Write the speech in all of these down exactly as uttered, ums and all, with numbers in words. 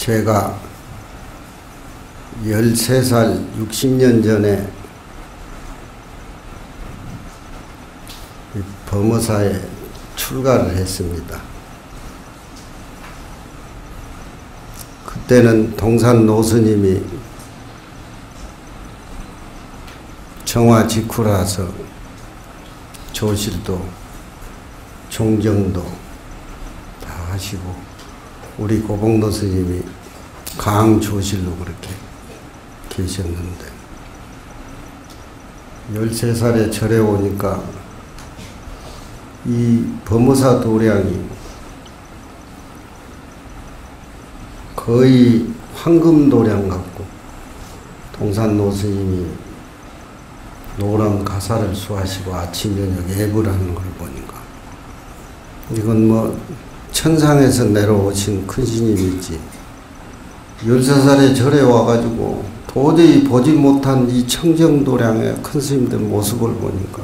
제가 열세 살 육십 년 전에 범어사에 출가를 했습니다. 그때는 동산 노스님이 정화 직후라서 조실도 종정도 다 하시고 우리 고봉도 스님이 강조실로 그렇게 계셨는데 열세 살에 절에 오니까 이 범어사 도량이 거의 황금 도량 같고 동산 노스님이 노란 가사를 수하시고 아침 저녁 예불 하는 걸 보니까 이건 뭐 천상에서 내려오신 큰 스님이지 열세 살에 절에 와가지고 도저히 보지 못한 이 청정도량의 큰 스님들 모습을 보니까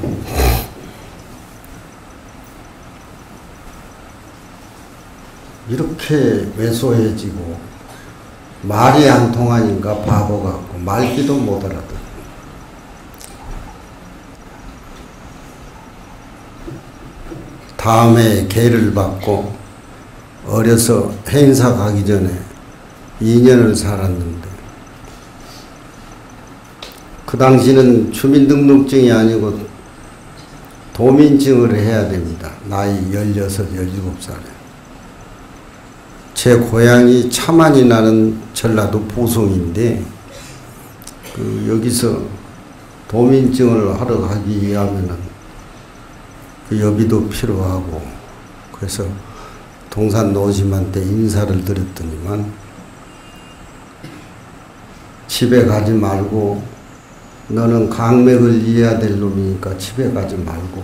이렇게 왜소해지고 말이 안 통하니까 바보 같고 말귀도 못 알아듣고 다음에 계를 받고 어려서 행사 가기 전에 이 년을 살았는데 그 당시는 주민등록증이 아니고 도민증을 해야 됩니다. 나이 열여섯, 열일곱 살에. 제 고향이 차만이 나는 전라도 보성인데 그 여기서 도민증을 하러 가기 위하면은 그 여비도 필요하고 그래서 동산 노심한테 인사를 드렸더니만 집에 가지 말고 너는 강맥을 이어야 될 놈이니까 집에 가지 말고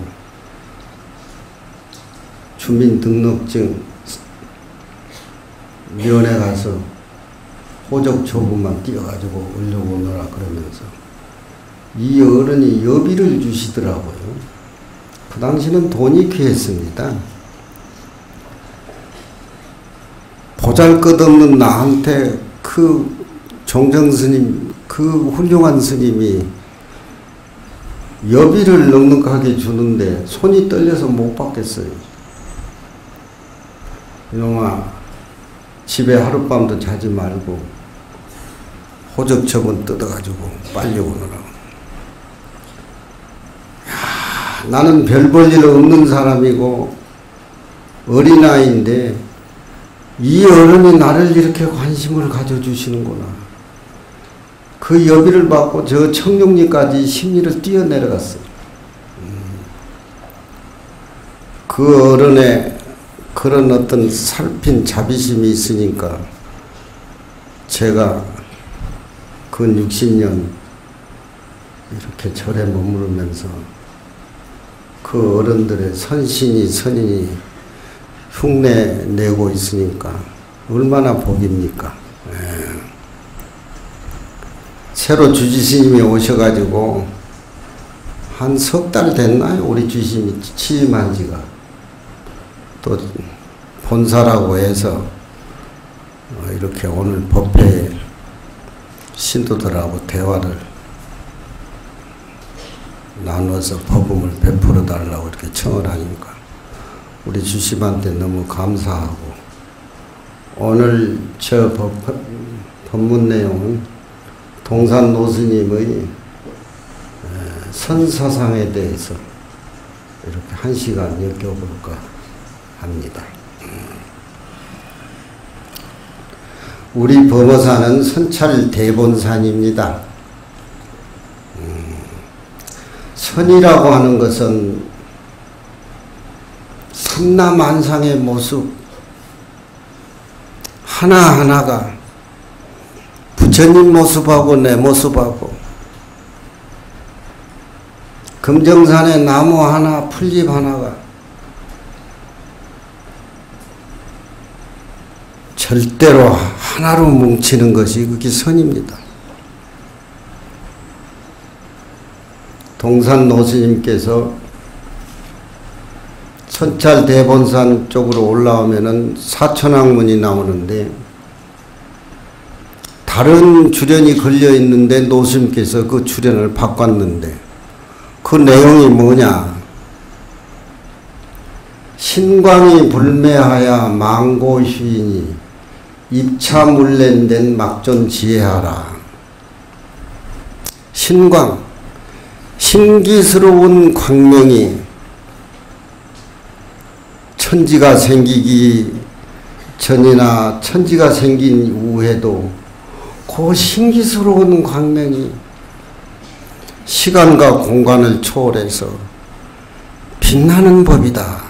주민등록증 면에 가서 호적초부만 띄어가지고 올려오느라 그러면서 이 어른이 여비를 주시더라고요. 그 당시는 돈이 귀했습니다. 보잘것없는 나한테 그 종정스님, 그 훌륭한 스님이 여비를 넉넉하게 주는데 손이 떨려서 못 받겠어요. 이놈아, 집에 하룻밤도 자지 말고 호적첩은 뜯어가지고 빨리 오너라고. 야, 나는 별 볼 일 없는 사람이고 어린아이인데 이 어른이 나를 이렇게 관심을 가져주시는구나. 그 여비를 받고 저 청룡리까지 심리를 뛰어내려갔어요. 그 어른의 그런 어떤 살핀 자비심이 있으니까 제가 근 육십 년 이렇게 절에 머무르면서 그 어른들의 선신이 선인이 흉내 내고 있으니까 얼마나 복입니까? 예. 새로 주지스님이 오셔가지고 한 석 달 됐나요? 우리 주지스님이 취임한 지가. 또 본사라고 해서 이렇게 오늘 법회에 신도들하고 대화를 나눠서 법음을 베풀어 달라고 이렇게 청을 하니까 우리 주심한테 너무 감사하고 오늘 저 법, 법문 내용은 동산 노스님의 선사상에 대해서 이렇게 한 시간 엮여볼까 합니다. 우리 범어사는 선찰 대본산입니다. 선이라고 하는 것은 삼라만상의 모습 하나하나가 부처님 모습하고 내 모습하고 금정산의 나무 하나 풀잎 하나가 절대로 하나로 뭉치는 것이 그게 선입니다. 동산 노스님께서 선찰 대본산 쪽으로 올라오면은 사천왕문이 나오는데 다른 주련이 걸려 있는데 노스님께서 그 주련을 바꿨는데 그 내용이 뭐냐? 신광이 불매하야 망고휘인이 입차물렌된 막존지혜하라. 신광, 신기스러운 광명이 천지가 생기기 전이나 천지가 생긴 이후에도 그 신기스러운 광명이 시간과 공간을 초월해서 빛나는 법이다.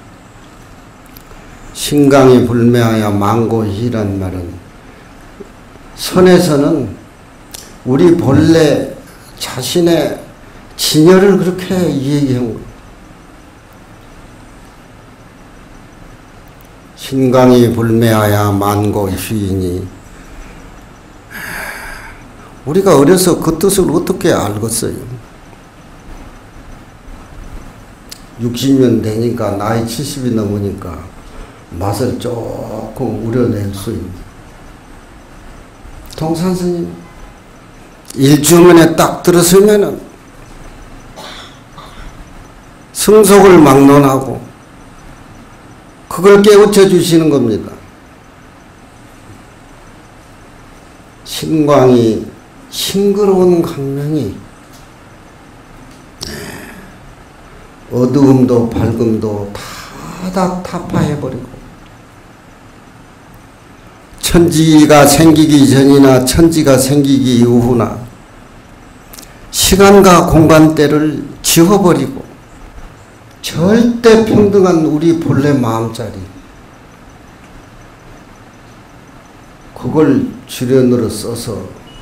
신광이 불매하여 망고희란 말은 선에서는 우리 본래 자신의 진여를 그렇게 얘기한 거예요. 신광이 불매하여 망고휘이니 우리가 어려서 그 뜻을 어떻게 알겠어요? 육십 년 되니까 나이 칠십이 넘으니까 맛을 조금 우려낼 수 있는. 동산스님 일주문에 딱 들었으면은 성속을 막론하고 그걸 깨우쳐 주시는 겁니다. 신광이 싱그러운 광명이 어두움도 밝음도 다 타파해버리고 천지가 생기기 전이나 천지가 생기기 이후나 시간과 공간대를 지워버리고 절대 평등한 우리 본래 마음자리 그걸 주련으로 써서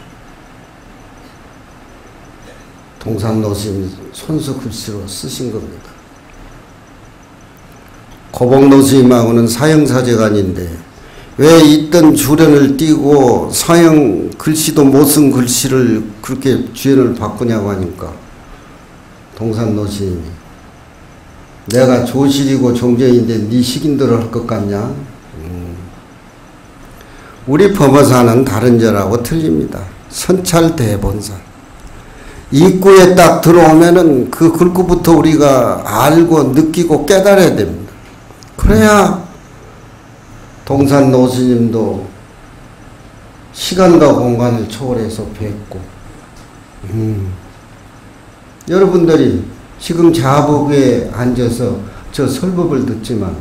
동산노스님이 손수 글씨로 쓰신 겁니다. 고복노스님하고는 사형사제간인데 왜 있던 주련을 띄고 사형 글씨도 못 쓴 글씨를 그렇게 주연을 바꾸냐고 하니까 동산노스님이 내가 조실이고 종정인데 네 시긴대로 할 것 같냐? 음. 우리 범어사는 다른 절하고 틀립니다. 선찰대본사. 입구에 딱 들어오면은 그 글구부터 우리가 알고 느끼고 깨달아야 됩니다. 그래야 동산 노스님도 시간과 공간을 초월해서 뵙고 음. 여러분들이 지금 자복에 앉아서 저 설법을 듣지만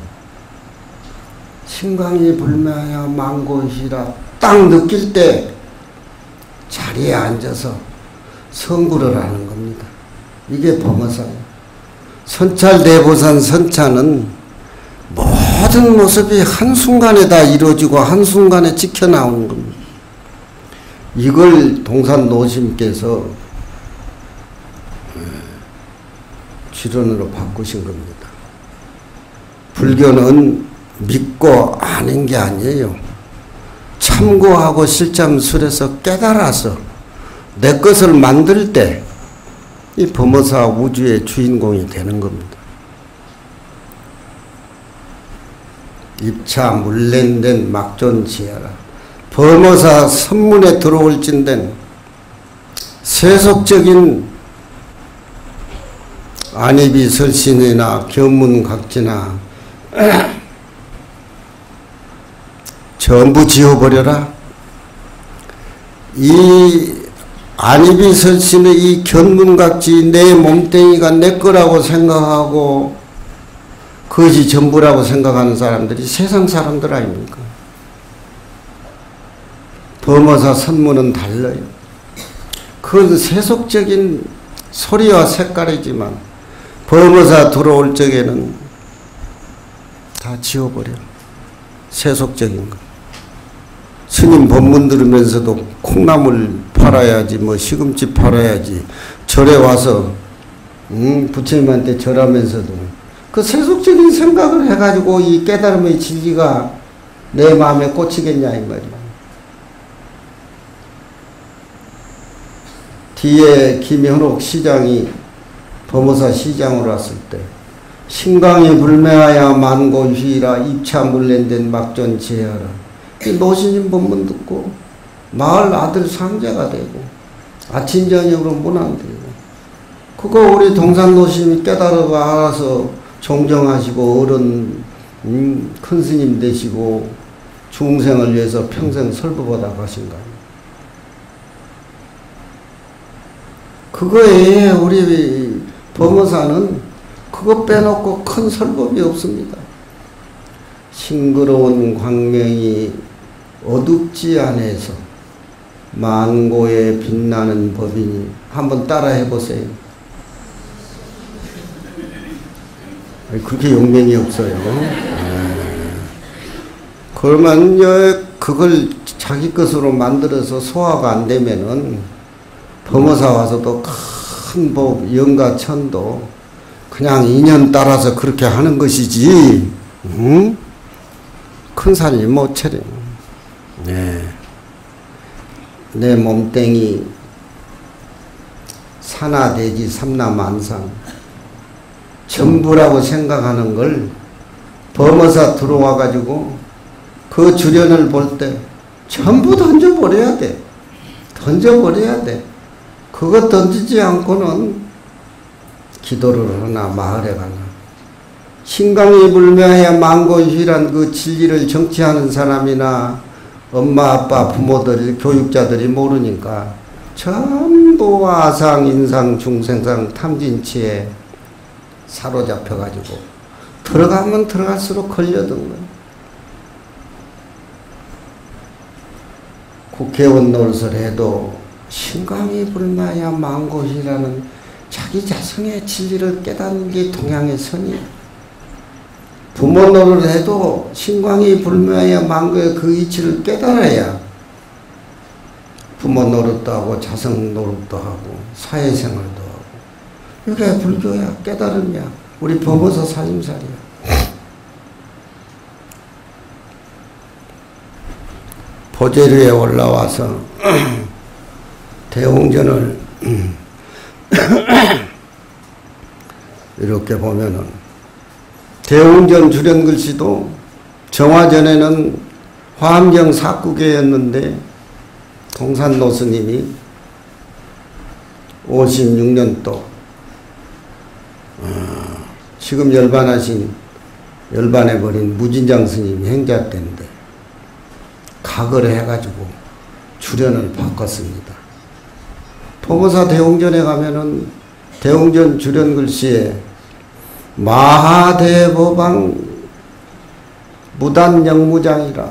신광이 불매하여 망고시라 딱 느낄 때 자리에 앉아서 성구를 하는 겁니다. 이게 범어사예요. 선찰대보산 선차는 모든 모습이 한순간에 다 이루어지고 한순간에 찍혀나오는 겁니다. 이걸 동산 노심께서 주론으로 바꾸신 겁니다. 불교는 믿고 아는 게 아니에요. 참고하고 실참술에서 깨달아서 내 것을 만들 때 이 범어사 우주의 주인공이 되는 겁니다. 입차 물렌된 막존지혜라. 범어사 선문에 들어올진된 세속적인 안입이 설신이나 견문각지나 전부 지워버려라. 이 안입이 설신의 이 견문각지 내 몸뚱이가 내 거라고 생각하고 그것이 전부라고 생각하는 사람들이 세상 사람들 아닙니까? 범어사 선문은 달라요. 그건 세속적인 소리와 색깔이지만 범어사 들어올 적에는 다 지워버려. 세속적인 거. 스님 법문 들으면서도 콩나물 팔아야지 뭐 시금치 팔아야지 절에 와서 음, 부처님한테 절하면서도 그 세속적인 생각을 해가지고 이 깨달음의 진리가 내 마음에 꽂히겠냐 이 말이야. 뒤에 김현옥 시장이 범어사 시장으로 왔을 때 신광이 불매하여 만고휘라 입차 물렌된 막존지혜하라. 이 노신님 법문 듣고 마을 아들 상제가 되고 아침 저녁으로 문안되고 그거 우리 동산노심이 깨달아가 알아서 종정하시고 어른 음, 큰 스님 되시고 중생을 위해서 평생 설법하다 가신 거 아니에요. 그거에 우리 범어사는 그거 빼놓고 큰 설법이 없습니다. 싱그러운 광명이 어둡지 않아서 만고에 빛나는 법이니 한번 따라 해보세요. 그렇게 용맹이 없어요. 그러면 그걸 자기 것으로 만들어서 소화가 안 되면은 범어사 와서도 큰 법, 영가 천도 그냥 인연 따라서 그렇게 하는 것이지, 응? 큰 살이 못 차려. 네. 내 몸뚱이 산하대지 삼라만상 전부라고 생각하는 걸 범어사 들어와 가지고 그 주련을 볼 때 전부 던져버려야 돼. 던져버려야 돼. 그거 던지지 않고는 기도를 하나 마을에 가나 신강이 불매하여 만고휴일한 그 진리를 정치하는 사람이나 엄마 아빠 부모들 교육자들이 모르니까 전부 아상 인상 중생상 탐진치에 사로잡혀 가지고 들어가면 들어갈수록 걸려든 거야. 국회의원 노릇을 해도 신강이 불매하여 만고휴일하는 자기 자성의 진리를 깨닫는 게 동양의 선이야. 부모 노릇을 해도 신광이 불매하여 만고의 그 이치를 깨달아야 부모 노릇도 하고 자성 노릇도 하고 사회생활도 하고 이게 불교야. 깨달음이야. 우리 범어사 살림살이야. 보제류에 올라와서 대웅전을 이렇게 보면은 대웅전 주련글씨도 정화전에는 화엄경 사구계였는데 동산노 스님이 오십육 년도 어, 지금 열반하신 열반해버린 무진장 스님이 행자 때인데 각을 해가지고 주련을 바꿨습니다. 범어사 대웅전에 가면은 대웅전 주련글씨에 마하대법왕 무단영무장이라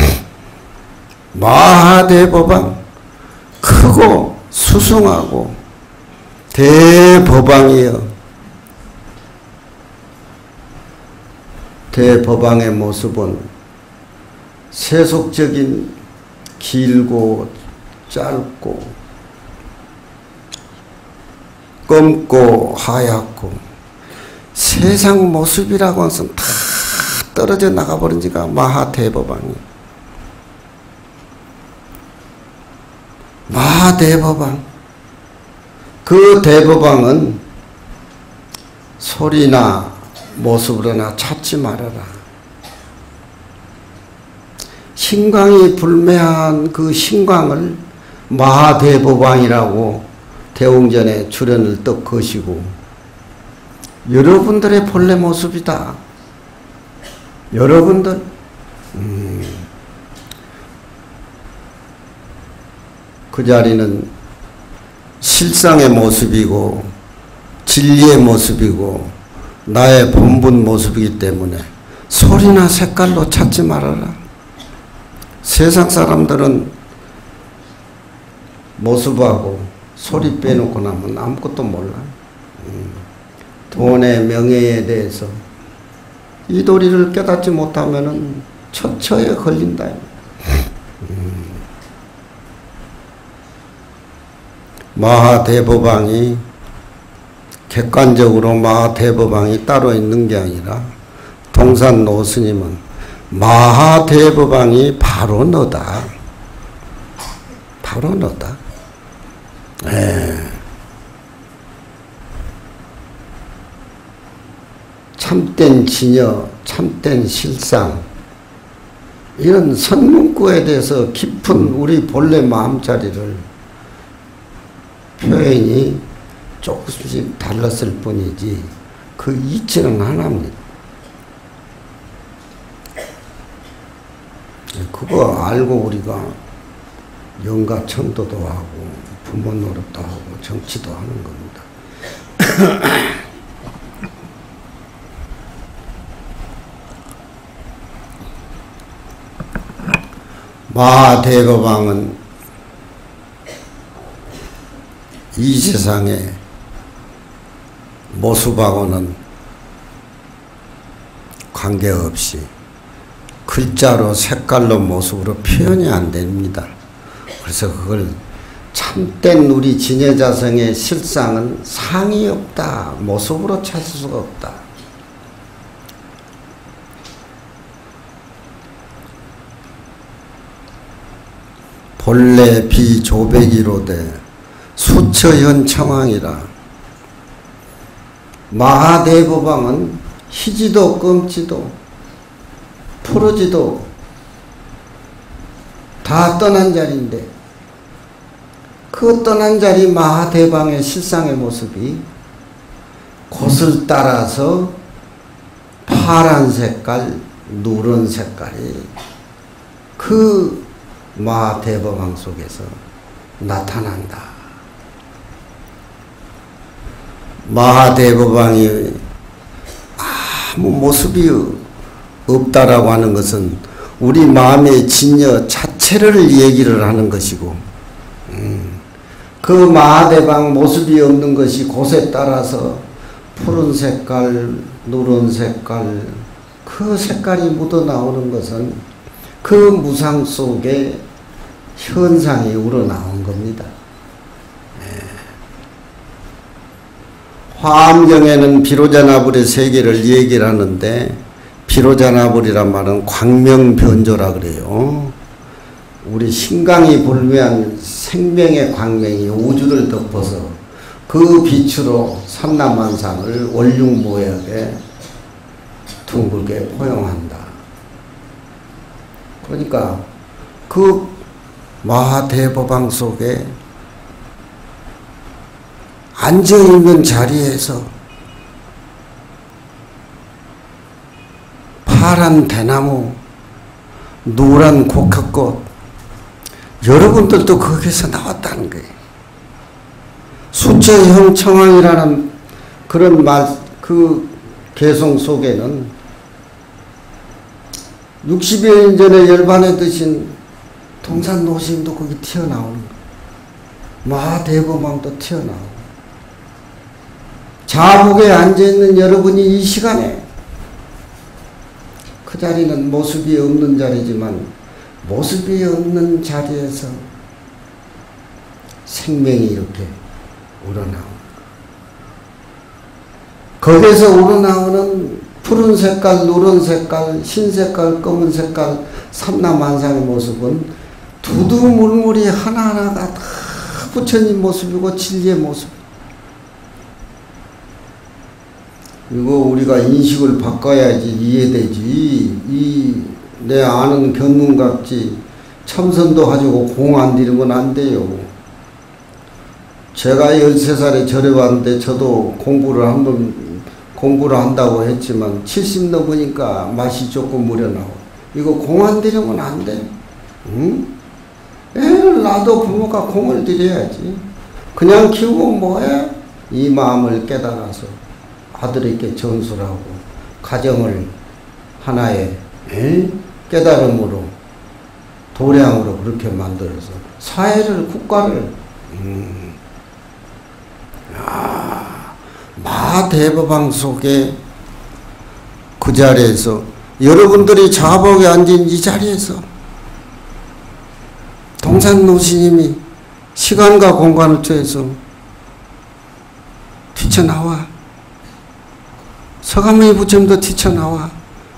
마하대법왕 크고 수승하고 대법왕이여 대법왕의 모습은 세속적인 길고 짧고 검고 하얗고 세상 모습이라고 해서 다 떨어져 나가버린 지가 마하대법왕이 마하대법왕 그 대법왕은 소리나 모습으로나 찾지 말아라. 신광이 불매한 그 신광을 마하대법왕이라고 대웅전에 주련을 떡 거시고 여러분들의 본래 모습이다. 여러분들 음, 그 자리는 실상의 모습이고 진리의 모습이고 나의 본분 모습이기 때문에 소리나 색깔로 찾지 말아라. 세상 사람들은 모습하고 소리 빼놓고 나면 아무것도 몰라. 음, 돈의 명예에 대해서 이 도리를 깨닫지 못하면은 처처에 걸린다. 음. 마하대법왕이 객관적으로 마하대법왕이 따로 있는 게 아니라 동산노 스님은 마하대법왕이 바로 너다. 바로 너다. 에. 참된 진여, 참된 실상, 이런 선문구에 대해서 깊은 우리 본래 마음자리를 표현이 조금씩 달랐을 뿐이지 그 이치는 하나입니다. 그거 알고 우리가 영가 청도도 하고 부모 노릇도 하고 정치도 하는 겁니다. 마하대법왕은 이 세상의 모습하고는 관계없이 글자로 색깔로 모습으로 표현이 안 됩니다. 그래서 그걸 참된 우리 진여자성의 실상은 상이 없다. 모습으로 찾을 수가 없다. 본래 비조백이로되 수처현 청왕이라. 마하대법왕은 희지도 끔지도 푸르지도 다 떠난 자리인데 그 떠난 자리 마하대방의 실상의 모습이 곳을 따라서 파란 색깔, 누런 색깔이 그 마하대법왕 속에서 나타난다. 마하대법왕이 아무 모습이 없다라고 하는 것은 우리 마음의 진여 자체를 얘기를 하는 것이고, 음, 그 마하대방 모습이 없는 것이 곳에 따라서 푸른 색깔, 누런 색깔, 그 색깔이 묻어 나오는 것은 그 무상 속에 현상이 우러나온 겁니다. 네. 화엄경에는 비로자나불의 세계를 얘기를 하는데, 비로자나불이란 말은 광명변조라 그래요. 우리 신강이 불매한 생명의 광명이 우주를 덮어서 그 빛으로 삼라만상을 원륙무역에 둥글게 포용한다. 그러니까 그 마하대법왕 속에 앉아있는 자리에서 파란 대나무, 노란 곡합꽃, 여러분들도 거기서 나왔다는 거예요. 수처형 청왕이라는 그런 말, 그 개성 속에는 육십여 년 전에 열반에 드신 동산 노스님도 거기 튀어나오는 거예요. 마하대법왕도 튀어나오고. 자복에 앉아있는 여러분이 이 시간에 그 자리는 모습이 없는 자리지만 모습이 없는 자리에서 생명이 이렇게 우러나옵니다. 거기에서 우러나오는 푸른 색깔, 누런 색깔, 흰 색깔, 검은 색깔, 삼라만상의 모습은 두두물물이 하나하나가 다 부처님 모습이고 진리의 모습. 이거 우리가 인식을 바꿔야지 이해되지. 이 내 아는 견문각지 참선도 가지고 공 안 들이면 안 돼요. 제가 열세 살에 절에 왔는데 저도 공부를 한번 공부를 한다고 했지만 칠십 넘으니까 맛이 조금 무려나고. 이거 공 안 들이면 안 돼. 응? 애를 낳아도 부모가 공을 들여야지. 그냥 키우고 뭐해? 이 마음을 깨달아서 아들에게 전수하고 가정을 하나의 에? 깨달음으로 도량으로 그렇게 만들어서 사회를 국가를 음. 야, 마하대법왕 속에 그 자리에서 여러분들이 자복에 앉은 이 자리에서 동산노스님이 시간과 공간을 통해서 튀쳐나와. 서가모니 부처님도 튀쳐나와.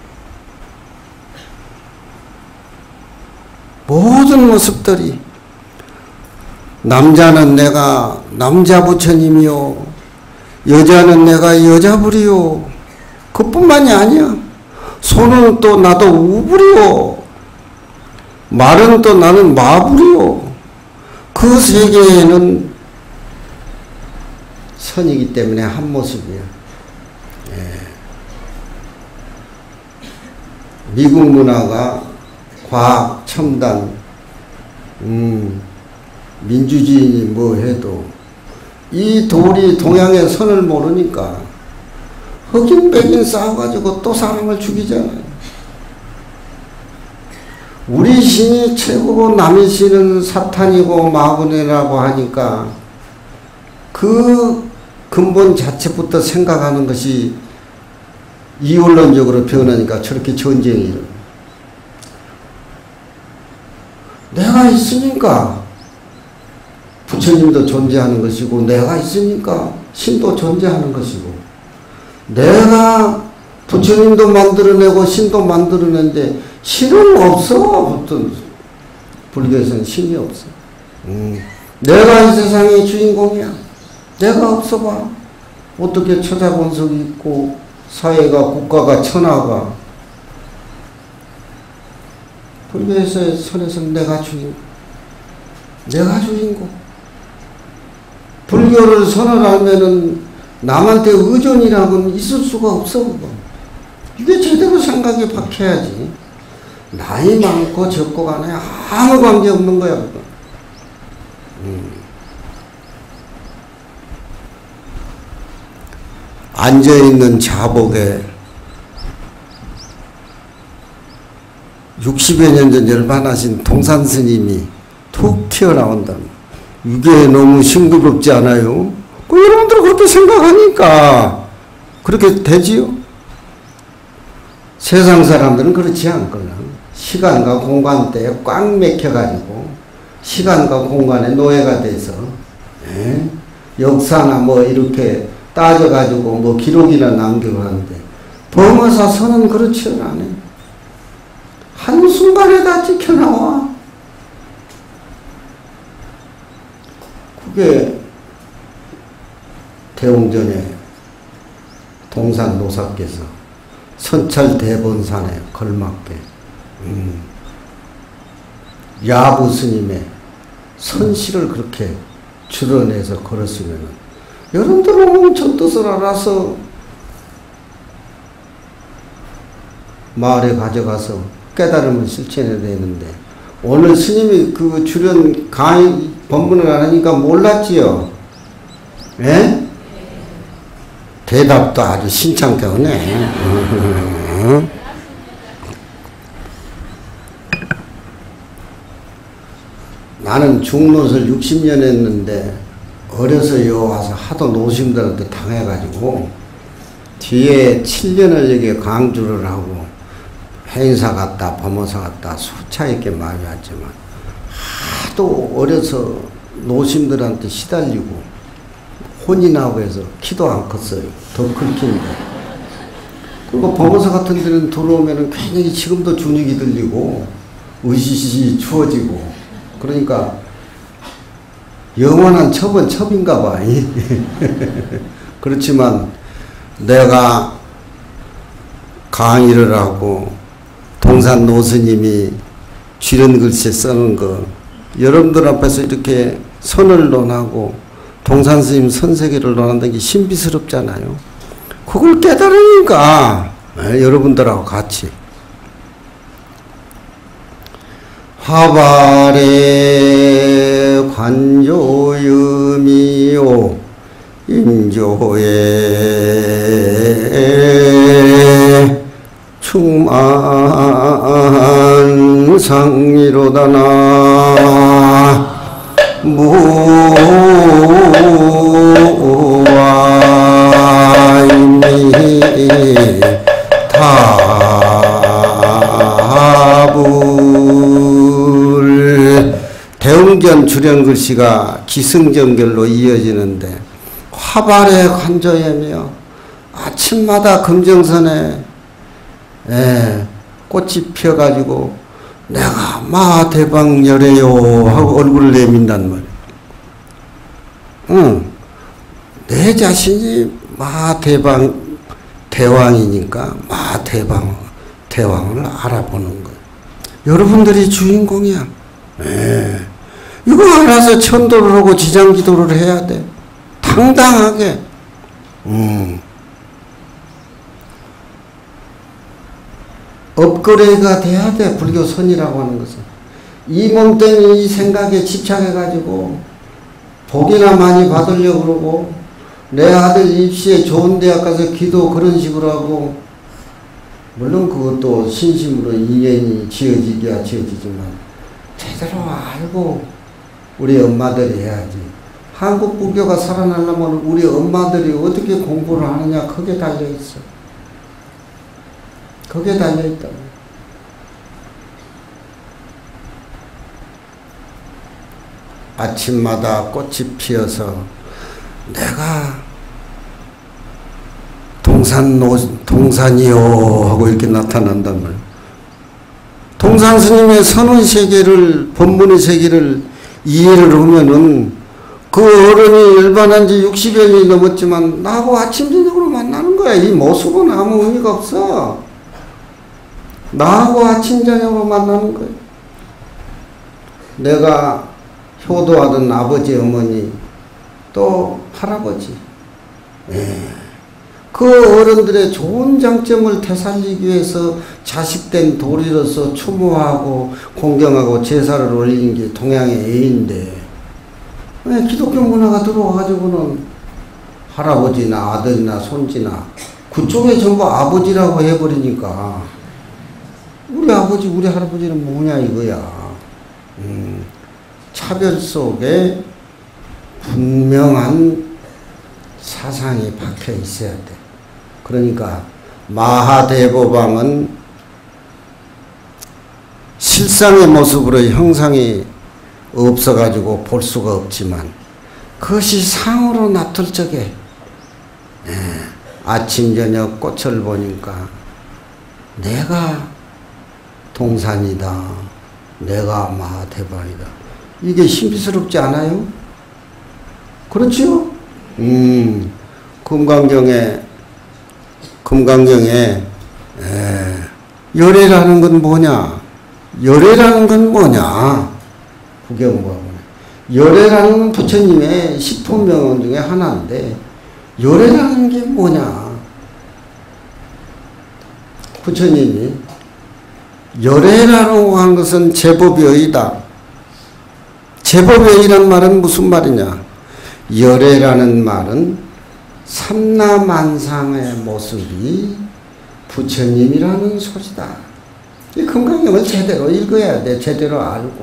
모든 모습들이 남자는 내가 남자 부처님이요, 여자는 내가 여자불이요, 그뿐만이 아니야. 소는 또 나도 우불이요, 말은 또 나는 마불이요. 그 세계에는 선이기 때문에 한 모습이야. 예. 미국 문화가 과학, 첨단, 음, 민주주의니 뭐 해도 이 돌이 동양의 선을 모르니까 흑인 백인 싸워가지고 또 사람을 죽이잖아요. 우리 신이 최고고 남의 신은 사탄이고 마구니라고 하니까 그 근본 자체부터 생각하는 것이 이원론적으로 변하니까 저렇게 전쟁이 일어나. 내가 있으니까 부처님도 존재하는 것이고, 내가 있으니까 신도 존재하는 것이고, 내가 부처님도 만들어내고 신도 만들어내는데 신은 없어. 보통 불교에서는 신이 없어. 음. 내가 이 세상의 주인공이야. 내가 없어 봐. 어떻게 처자본석이 있고 사회가 국가가 천하가. 불교에서의 선에서는 내가 주인공. 내가 주인공. 불교를 선언하면은 남한테 의존이라고는 있을 수가 없어. 그거. 이게 제대로 생각에 박혀야지. 나이 많고 적고 간에 아무 관계 없는 거야. 그거. 음. 앉아있는 자복에 육십여 년 전 열반하신 동산 스님이 툭 튀어나온다. 이게 너무 싱그럽지 않아요? 그 여러분들 그렇게 생각하니까 그렇게 되지요? 세상 사람들은 그렇지 않거나 시간과 공간 때에 꽉 맥혀가지고 시간과 공간에 노예가 돼서 예? 역사나 뭐 이렇게 따져가지고 뭐 기록이나 남기고 하는데 범어사선은 그렇지 않아요. 한순간에 다 찍혀나와. 그게 대웅전에 동산 노사께서 선찰 대본산에 걸맞게 음, 야부 스님의 선시를 그렇게 줄여내서 걸었으면 여러분들은 엄청 뜻을 알아서 마을에 가져가서 깨달음을 실천해야 되는데 오늘 스님이 그 출연 강의 본문을 안 하니까 몰랐지요? 예? 대답도 아주 신창게 하네. 나는 중노설 육십 년 했는데 어려서 여 와서 하도 노심들한테 당해가지고 뒤에 칠 년을 여기 강주를 하고 행사 갔다 범어사 갔다 수차있게 많이 왔지만 하도 어려서 노심들한테 시달리고 혼이 나고 해서 키도 안 컸어요. 더 클긴데. 그리고 범어사 같은 데는 들어오면은 괜히 지금도 준익이 들리고 으시시 추워지고 그러니까 영원한 첩은 첩인가 봐. 그렇지만 내가 강의를 하고 동산 노스님이 줄연 글씨 쓰는 거 여러분들 앞에서 이렇게 선을 논하고 동산 스님 선세계를 논한다는 게 신비스럽잖아요. 그걸 깨달으니까 네, 여러분들하고 같이 화발의 관조음이요 인조의 충만상이로다나 무와이미 답을 대웅전 주련글씨가 기승전결로 이어지는데 화발의 관조염이요 아침마다 금정선에 예, 꽃이 피어가지고 내가 마대방열애요 하고 얼굴을 내민단 말이야. 응. 내 자신이 마대방 대왕이니까 마대방 대왕을 알아보는 거야. 여러분들이 주인공이야. 네. 이거 알아서 천도를 하고 지장기도를 해야 돼. 당당하게. 음. 업그레이드가 돼야 돼. 불교 선이라고 하는 것은. 이 몸 때문에 이 생각에 집착해가지고 복이나 많이 받으려고 그러고 내 아들 입시에 좋은 대학 가서 기도 그런 식으로 하고, 물론 그것도 신심으로 인연이 지어지기야 지어지지만 제대로 알고 우리 엄마들이 해야지. 한국 불교가 살아나려면 우리 엄마들이 어떻게 공부를 하느냐, 그게 달려있어. 그게 달려있다. 아침마다 꽃이 피어서 내가 동산노, 동산이요 하고 이렇게 나타난단 말이야. 동산 스님의 선언 세계를, 법문의 세계를 이해를 하면은 그 어른이 열반한 지 육십여 년이 넘었지만 나하고 아침 저녁으로 만나는 거야. 이 모습은 아무 의미가 없어. 나하고 아침 저녁으로 만나는 거야. 내가 효도하던 아버지, 어머니, 또 할아버지, 예. 그 어른들의 좋은 장점을 되살리기 위해서 자식된 도리로서 추모하고 공경하고 제사를 올리는 게 동양의 예인데, 왜 기독교 문화가 들어와가지고는 할아버지나 아들이나 손지나 그쪽에 전부 아버지라고 해버리니까 우리 아버지 우리 할아버지는 뭐냐 이거야. 음, 차별 속에 분명한 사상이 박혀 있어야 돼. 그러니까 마하대보방은 실상의 모습으로 형상이 없어가지고 볼 수가 없지만 그것이 상으로 나쁠 적에, 예, 아침 저녁 꽃을 보니까 내가 동산이다, 내가 마하대방이다, 이게 신비스럽지 않아요? 그렇죠? 음, 금강경에 금강경에 에, 열애라는 건 뭐냐? 열애라는 건 뭐냐? 구경보면 열애라는 건 부처님의 십품명언 중에 하나인데 열애라는 게 뭐냐? 부처님이 열애라고 한 것은 제법의이다. 제법의이란 말은 무슨 말이냐? 열애라는 말은 삼라만상의 모습이 부처님이라는 소리다. 이 금강경을 제대로 읽어야 돼. 제대로 알고.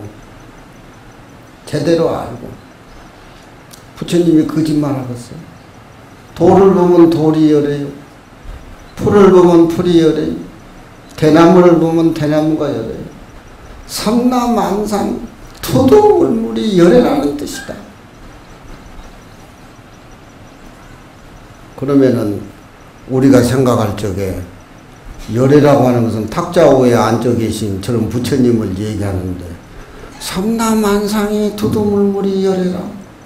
제대로 알고. 부처님이 거짓말하겠어요. 돌을 보면 돌이 열애요. 풀을 보면 풀이 열애요. 대나무를 보면 대나무가 열애요. 삼라만상 토도울물이 열애라는 뜻이다. 그러면은 우리가 생각할 적에 열애라고 하는 것은 탁자오에 앉아 계신 저런 부처님을 얘기하는데 삼라만상의 두두물물이 열애라.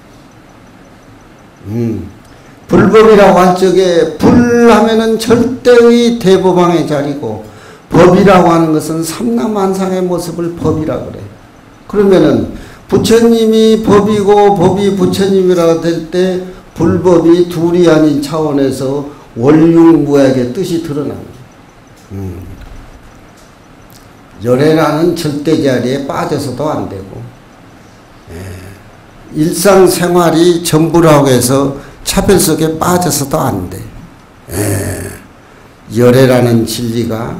음, 불법이라고 할 적에 불하면은 절대의 대법왕의 자리고 법이라고 하는 것은 삼라만상의 모습을 법이라 그래. 그러면은 부처님이 법이고 법이 부처님이라 될 때 불법이 둘이 아닌 차원에서 원흉무액의 뜻이 드러나는 거예요. 음. 열애라는 절대 자리에 빠져서도 안 되고, 예. 일상생활이 전부라고 해서 차별 속에 빠져서도 안 돼. 예. 열애라는 진리가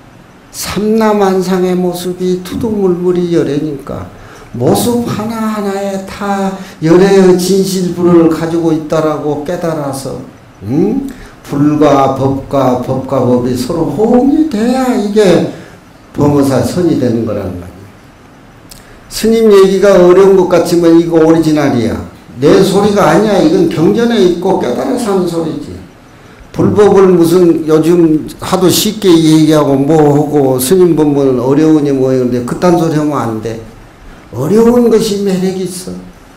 삼라만상의 모습이 투두물물이 열애니까 모습 하나하나에 다 열애의 진실불을 가지고 있다라고 깨달아서, 음? 불과 법과 법과 법이 서로 호응이 돼야 이게 범어사 선이 되는 거란 말이야. 스님 얘기가 어려운 것 같지만 이거 오리지널이야. 내 소리가 아니야. 이건 경전에 있고 깨달아서 하는 소리지. 불법을 무슨 요즘 하도 쉽게 얘기하고 뭐하고 스님 법문은 어려우니 뭐 이런데 그딴 소리 하면 안 돼. 어려운 것이 매력이 있어.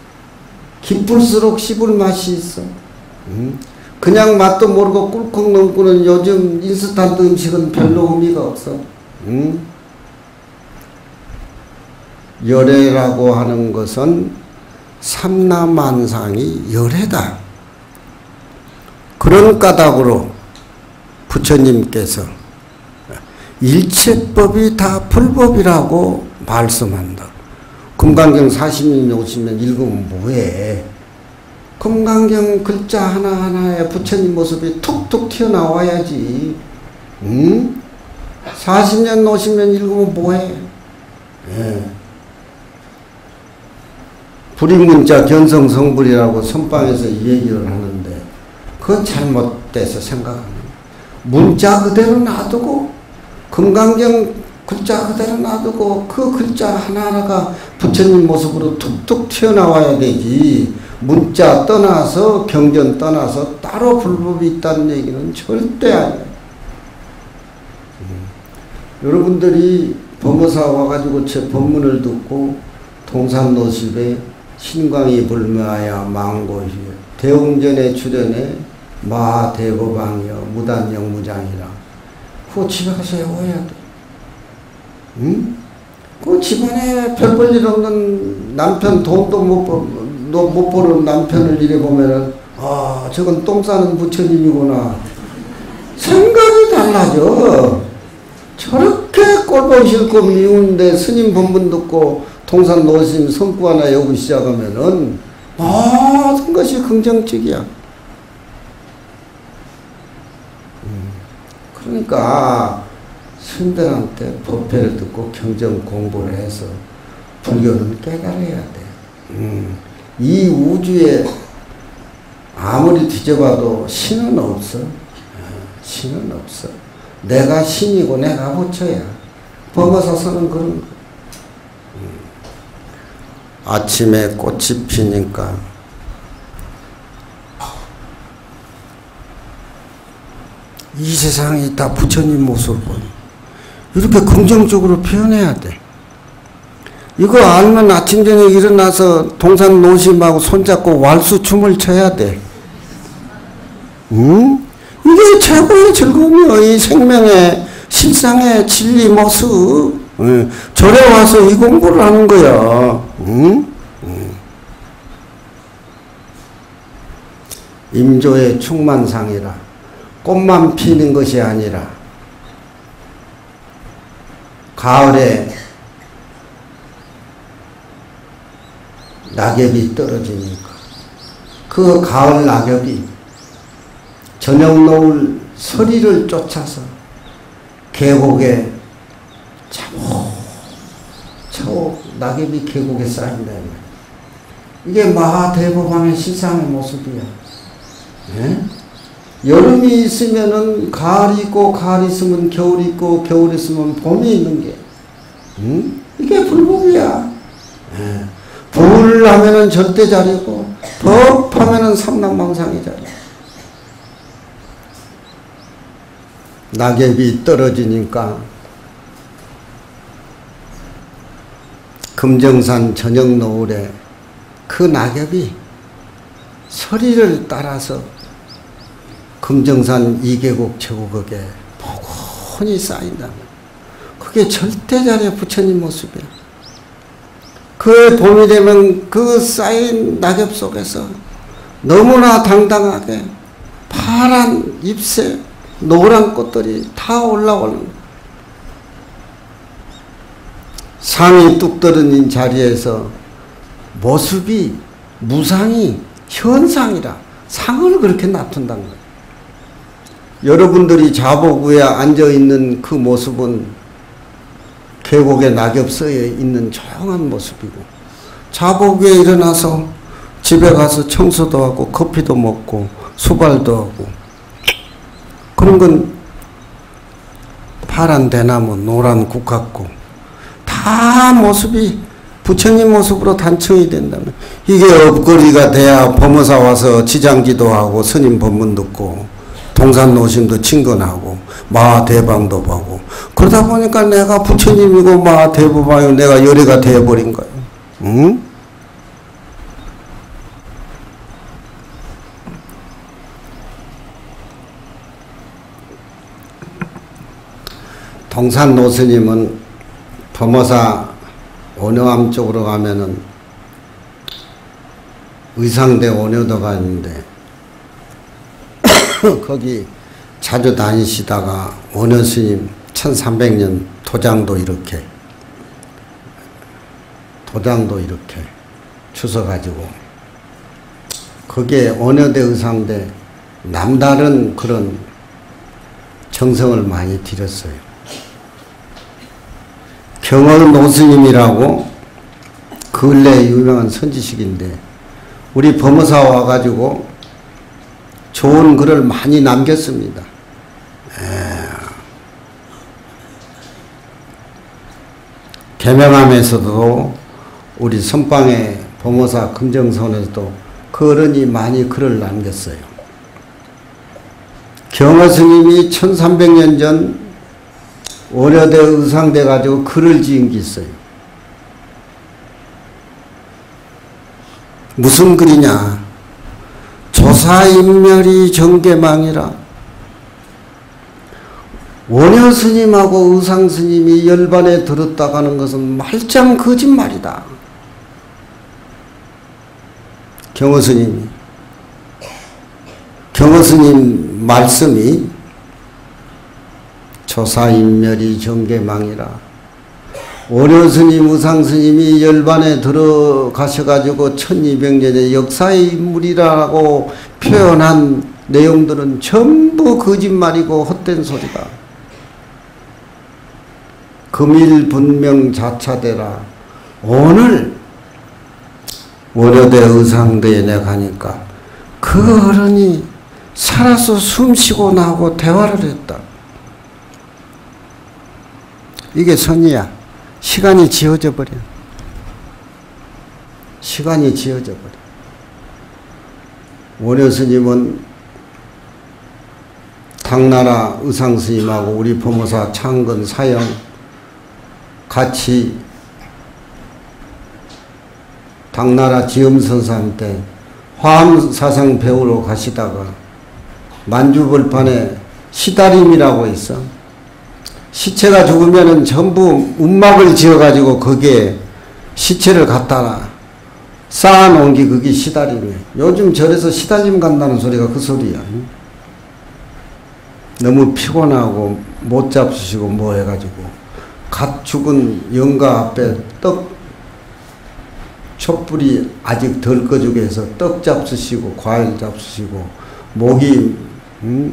기쁠수록 씹을 맛이 있어. 음? 그냥 맛도 모르고 꿀꺽 넘고는 요즘 인스턴트 음식은 별로 의미가 없어. 음? 열애라고 하는 것은 삼라만상이 열애다. 그런 까닭으로 부처님께서 일체법이 다 불법이라고 말씀한다. 금강경 사십 년 오시면 읽으면 뭐해. 금강경 글자 하나하나에 부처님 모습이 툭툭 튀어나와야지. 응? 사십 년 오시면 읽으면 뭐해. 예. 불임문자 견성성불이라고 선방에서 얘기를 하는데 그건 잘못돼서 생각합니다. 문자 그대로 놔두고 금강경 글자 그대로 놔두고 그 글자 하나하나가 부처님 모습으로 툭툭 튀어나와야 되지. 문자 떠나서 경전 떠나서 따로 불법이 있다는 얘기는 절대 아니에요. 음. 여러분들이 법무사 와가지고 제 법문을 듣고 동산노십에 신광이 불매하여 망고시여 대웅전에 출연해 마대법왕이여 무단영무장이라. 그거 집에 가서 외워야 돼. 응? 그 집안에 별 볼 일 없는 남편 돈도 못, 못 버는 남편을 이래 보면은 아 저건 똥 싸는 부처님이구나. 생각이 달라져. 저렇게 꼴보기 싫고 미운데 스님 법문 듣고 동산 노심 성구 하나 여기 시작하면은 모든 것이 긍정적이야. 그러니까 스님들한테 법회를 듣고 경전 공부를 해서 불교는 깨달아야 돼. 음. 이 우주에 아무리 뒤져봐도 신은 없어. 신은 없어. 내가 신이고 내가 부처야. 법어사서는 그런 거. 음. 아침에 꽃이 피니까 이 세상이 다 부처님 모습을 보니 이렇게 긍정적으로 표현해야 돼. 이거 알면 아침 저녁 일어나서 동산 노심하고 손잡고 왈수 춤을 춰야 돼. 응? 이게 최고의 즐거움이야. 이 생명의 실상의 진리 모습. 응. 절에 와서 이 공부를 하는 거야. 응? 응. 임조의 충만상이라. 꽃만 피는 것이 아니라 가을에 낙엽이 떨어지니까 그 가을 낙엽이 저녁 노을 서리를 쫓아서 계곡에 차곡차곡 낙엽이 계곡에 쌓인다. 이게 마하대법왕의 실상의 모습이야. 네? 여름이 있으면은 가을이 있고 가을이 있으면 겨울이 있고 겨울이 있으면 봄이 있는 게 응? 이게 불법이야. 네. 불 하면은 절대자리고 법 하면은 삼남망상의 자리. 낙엽이 떨어지니까 금정산 저녁 노을에 그 낙엽이 서리를 따라서 금정산 이계곡 제국에 포근히 쌓인다면 그게 절대자리의 부처님 모습이야. 그 봄이 되면 그 쌓인 낙엽 속에서 너무나 당당하게 파란 잎새 노란 꽃들이 다 올라오는 상이 뚝 떨어진 자리에서 모습이 무상이 현상이라 상을 그렇게 나툰다는 거예요. 여러분들이 자복 위에 앉아있는 그 모습은 계곡에 낙엽 서에 있는 조용한 모습이고 자복 위에 일어나서 집에 가서 청소도 하고 커피도 먹고 수발도 하고 그런 건 파란 대나무 노란 국화꽃 다 모습이 부처님 모습으로 단청이 된다면 이게 업거리가 돼야 법무사 와서 지장지도 하고 스님 법문 듣고 동산 노심도 친근하고 마대방도 보고 그러다 보니까 내가 부처님이고 마대법왕이고 내가 열애가 되어버린 거예요. 응? 동산 노스님은 법무사 원효암 쪽으로 가면은 의상대 원효도가 있는데 거기 자주 다니시다가 원효 스님 천삼백 년 도장도 이렇게 도장도 이렇게 주워가지고 거기에 원효대 의상대 남다른 그런 정성을 많이 들였어요. 경월 노스님이라고 근래 유명한 선지식인데 우리 범어사 와가지고 좋은 글을 많이 남겼습니다. 에... 개명함에서도 우리 선방의 범어사 금정선에서도 그 어른이 많이 글을 남겼어요. 경허 스님이 천삼백 년 전 원효대 의상돼 가지고 글을 지은 게 있어요. 무슨 글이냐? 조사인멸이 정계망이라. 원효 스님하고 의상 스님이 열반에 들었다가는 것은 말짱 거짓말이다. 경허 스님이 경허 스님 말씀이 조사인멸이 정계망이라. 원효 스님, 의상 스님이 열반에 들어가셔가지고 천이백 년의 역사의 인물이라고 표현한 내용들은 전부 거짓말이고 헛된 소리다. 금일분명 자차되라. 오늘 원효대 의상대에 내가 가니까 그 어른이 살아서 숨쉬고 나하고 대화를 했다. 이게 선이야. 시간이 지어져 버려. 시간이 지어져 버려. 원효 스님은 당나라 의상 스님하고 우리 범어사 창건 사형 같이 당나라 지엄선사한테 화엄사상 배우러 가시다가 만주벌판에 시다림이라고 있어. 시체가 죽으면은 전부 움막을 지어가지고 거기에 시체를 갖다 쌓아놓은 게 그게 시다림이에요. 요즘 절에서 시달림 간다는 소리가 그 소리야. 너무 피곤하고 못 잡수시고 뭐 해가지고 갓 죽은 영가 앞에 떡 촛불이 아직 덜 꺼지게 해서 떡 잡수시고 과일 잡수시고 목이 음,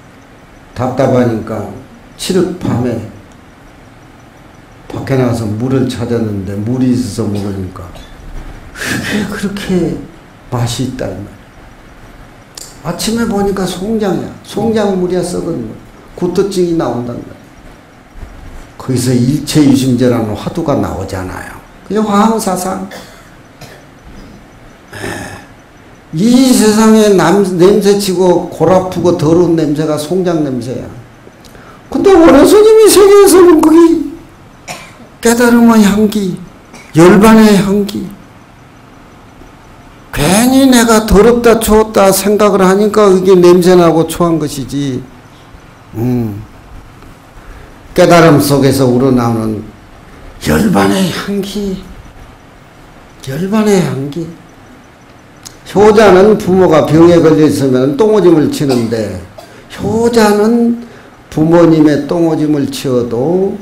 답답하니까 칠흑 밤에 밖에 나가서 물을 찾았는데 물이 있어서 먹으니까 그게 그렇게 맛이 있다 이 말이야. 아침에 보니까 송장이야. 송장물이야. 썩은 물. 구토증이 나온단 말이야. 거기서 일체유심제라는 화두가 나오잖아요. 그게 화엄사상. 이 세상에 남, 냄새치고 골아프고 더러운 냄새가 송장 냄새야. 근데 원효 스님이 세계에서는 그게 깨달음의 향기, 열반의 향기. 괜히 내가 더럽다 추웠다 생각을 하니까 이게 냄새나고 추한 것이지. 음. 깨달음 속에서 우러나오는 열반의 향기, 열반의 향기. 효자는 부모가 병에 걸려 있으면 똥오줌을 치는데 효자는 부모님의 똥오줌을 치워도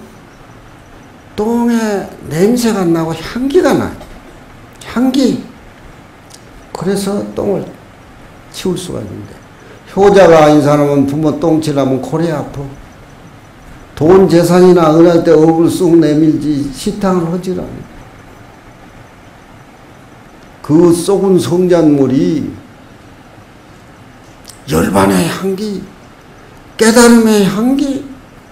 똥에 냄새가 나고 향기가 나요. 향기. 그래서 똥을 치울 수가 있는데 효자가 아닌 사람은 부모 똥 치려면 골이 아파. 돈 재산이나 은할 때 얼굴 쑥 내밀지 시탕을 하질 않아. 그 썩은 성잔물이 열반의 향기, 깨달음의 향기,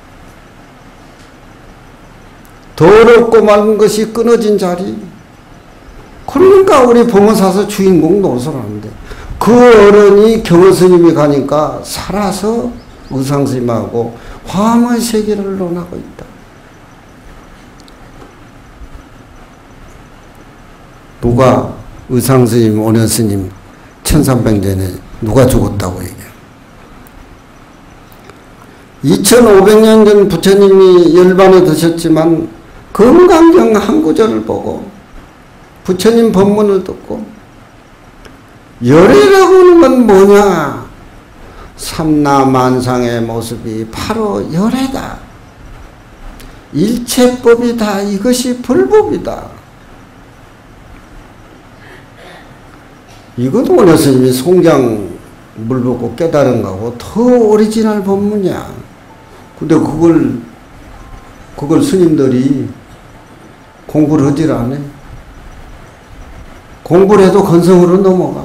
더럽고 맑은 것이 끊어진 자리. 그러니까 우리 범어사서 주인공 노릇하는데 그 어른이 경허 스님이 가니까 살아서 의상 스님하고 화엄의 세계를 논하고 있다. 누가 의상 스님, 원효 스님 천삼백 년에 누가 죽었다고 얘기해요. 이천오백 년 전 부처님이 열반에 드셨지만 금강경 한 구절을 보고 부처님 법문을 듣고 열애라고 하는 건 뭐냐? 삼라만상의 모습이 바로 열애다. 일체법이다. 이것이 불법이다. 이것도 오늘 스님이 송장 물 붓고 깨달은 거고 더 오리지널 법문이야. 근데 그걸 그걸 스님들이 공부를 하질 않아. 공부를 해도 건성으로 넘어가.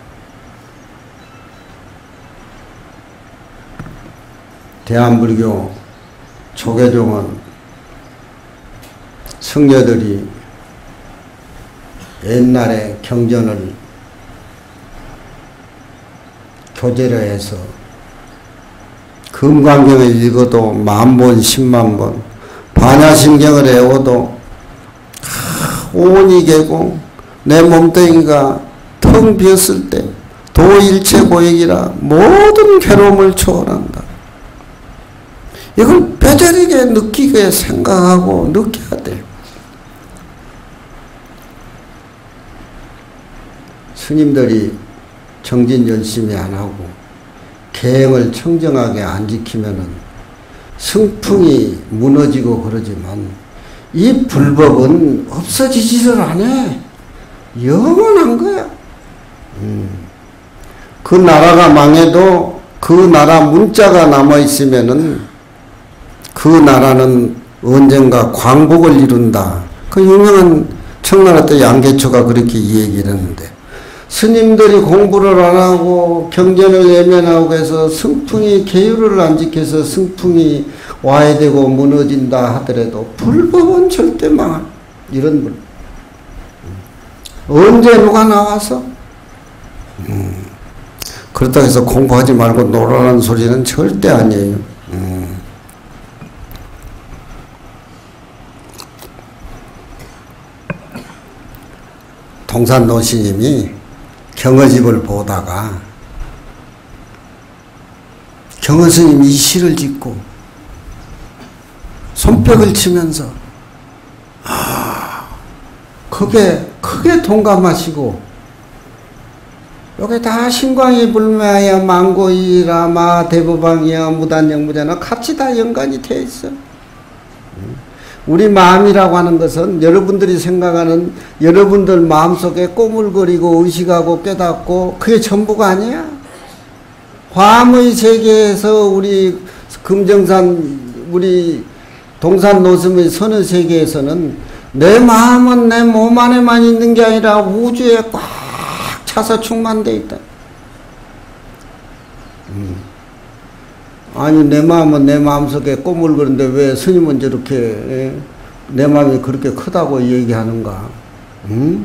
대한불교 초계종은 성녀들이 옛날에 경전을 교재로 해서 금강경을 읽어도 만번 십만번, 반야심경을 외워도 온이 개고 내 몸뚱이가 텅 비었을 때 도일체 고액이라 모든 괴로움을 초월한다. 이걸 뼈저리게 느끼게 생각하고 느껴야 돼. 스님들이 정진 열심히 안 하고 계행을 청정하게 안 지키면은 승풍이 무너지고 그러지만 이 불법은 없어지지를 않아. 영원한 거야. 음. 그 나라가 망해도 그 나라 문자가 남아있으면은 그 나라는 언젠가 광복을 이룬다. 그 유명한 청나라 때 양계초가 그렇게 이 얘기를 했는데 스님들이 공부를 안 하고 경전을 외면하고 해서 승풍이 계율을 안 지켜서 승풍이 와야 되고 무너진다 하더라도 불법은 절대 망할 이런 불. 언제 누가 나와서 음. 그렇다고 해서 공부하지 말고 놀아라는 소리는 절대 아니에요. 음. 동산노 스님이 경허집을 보다가 경허 스님이 이 시를 짓고 손뼉을 치면서 아, 크게 크게 동감하시고 여기 다 신광이 불매하여 망고이 라마 대부방이여 무단영무잖아 같이 다 연관이 돼 있어. 우리 마음이라고 하는 것은 여러분들이 생각하는 여러분들 마음속에 꼬물거리고 의식하고 깨닫고 그게 전부가 아니야. 화음의 세계에서 우리 금정산 우리 동산 노섬의 선의 세계에서는 내 마음은 내 몸 안에만 있는 게 아니라 우주에 꽉 차서 충만되어 있다. 음. 아니 내 마음은 내 마음속에 꼬물거리는데 왜 스님은 저렇게 에? 내 마음이 그렇게 크다고 얘기하는가? 응?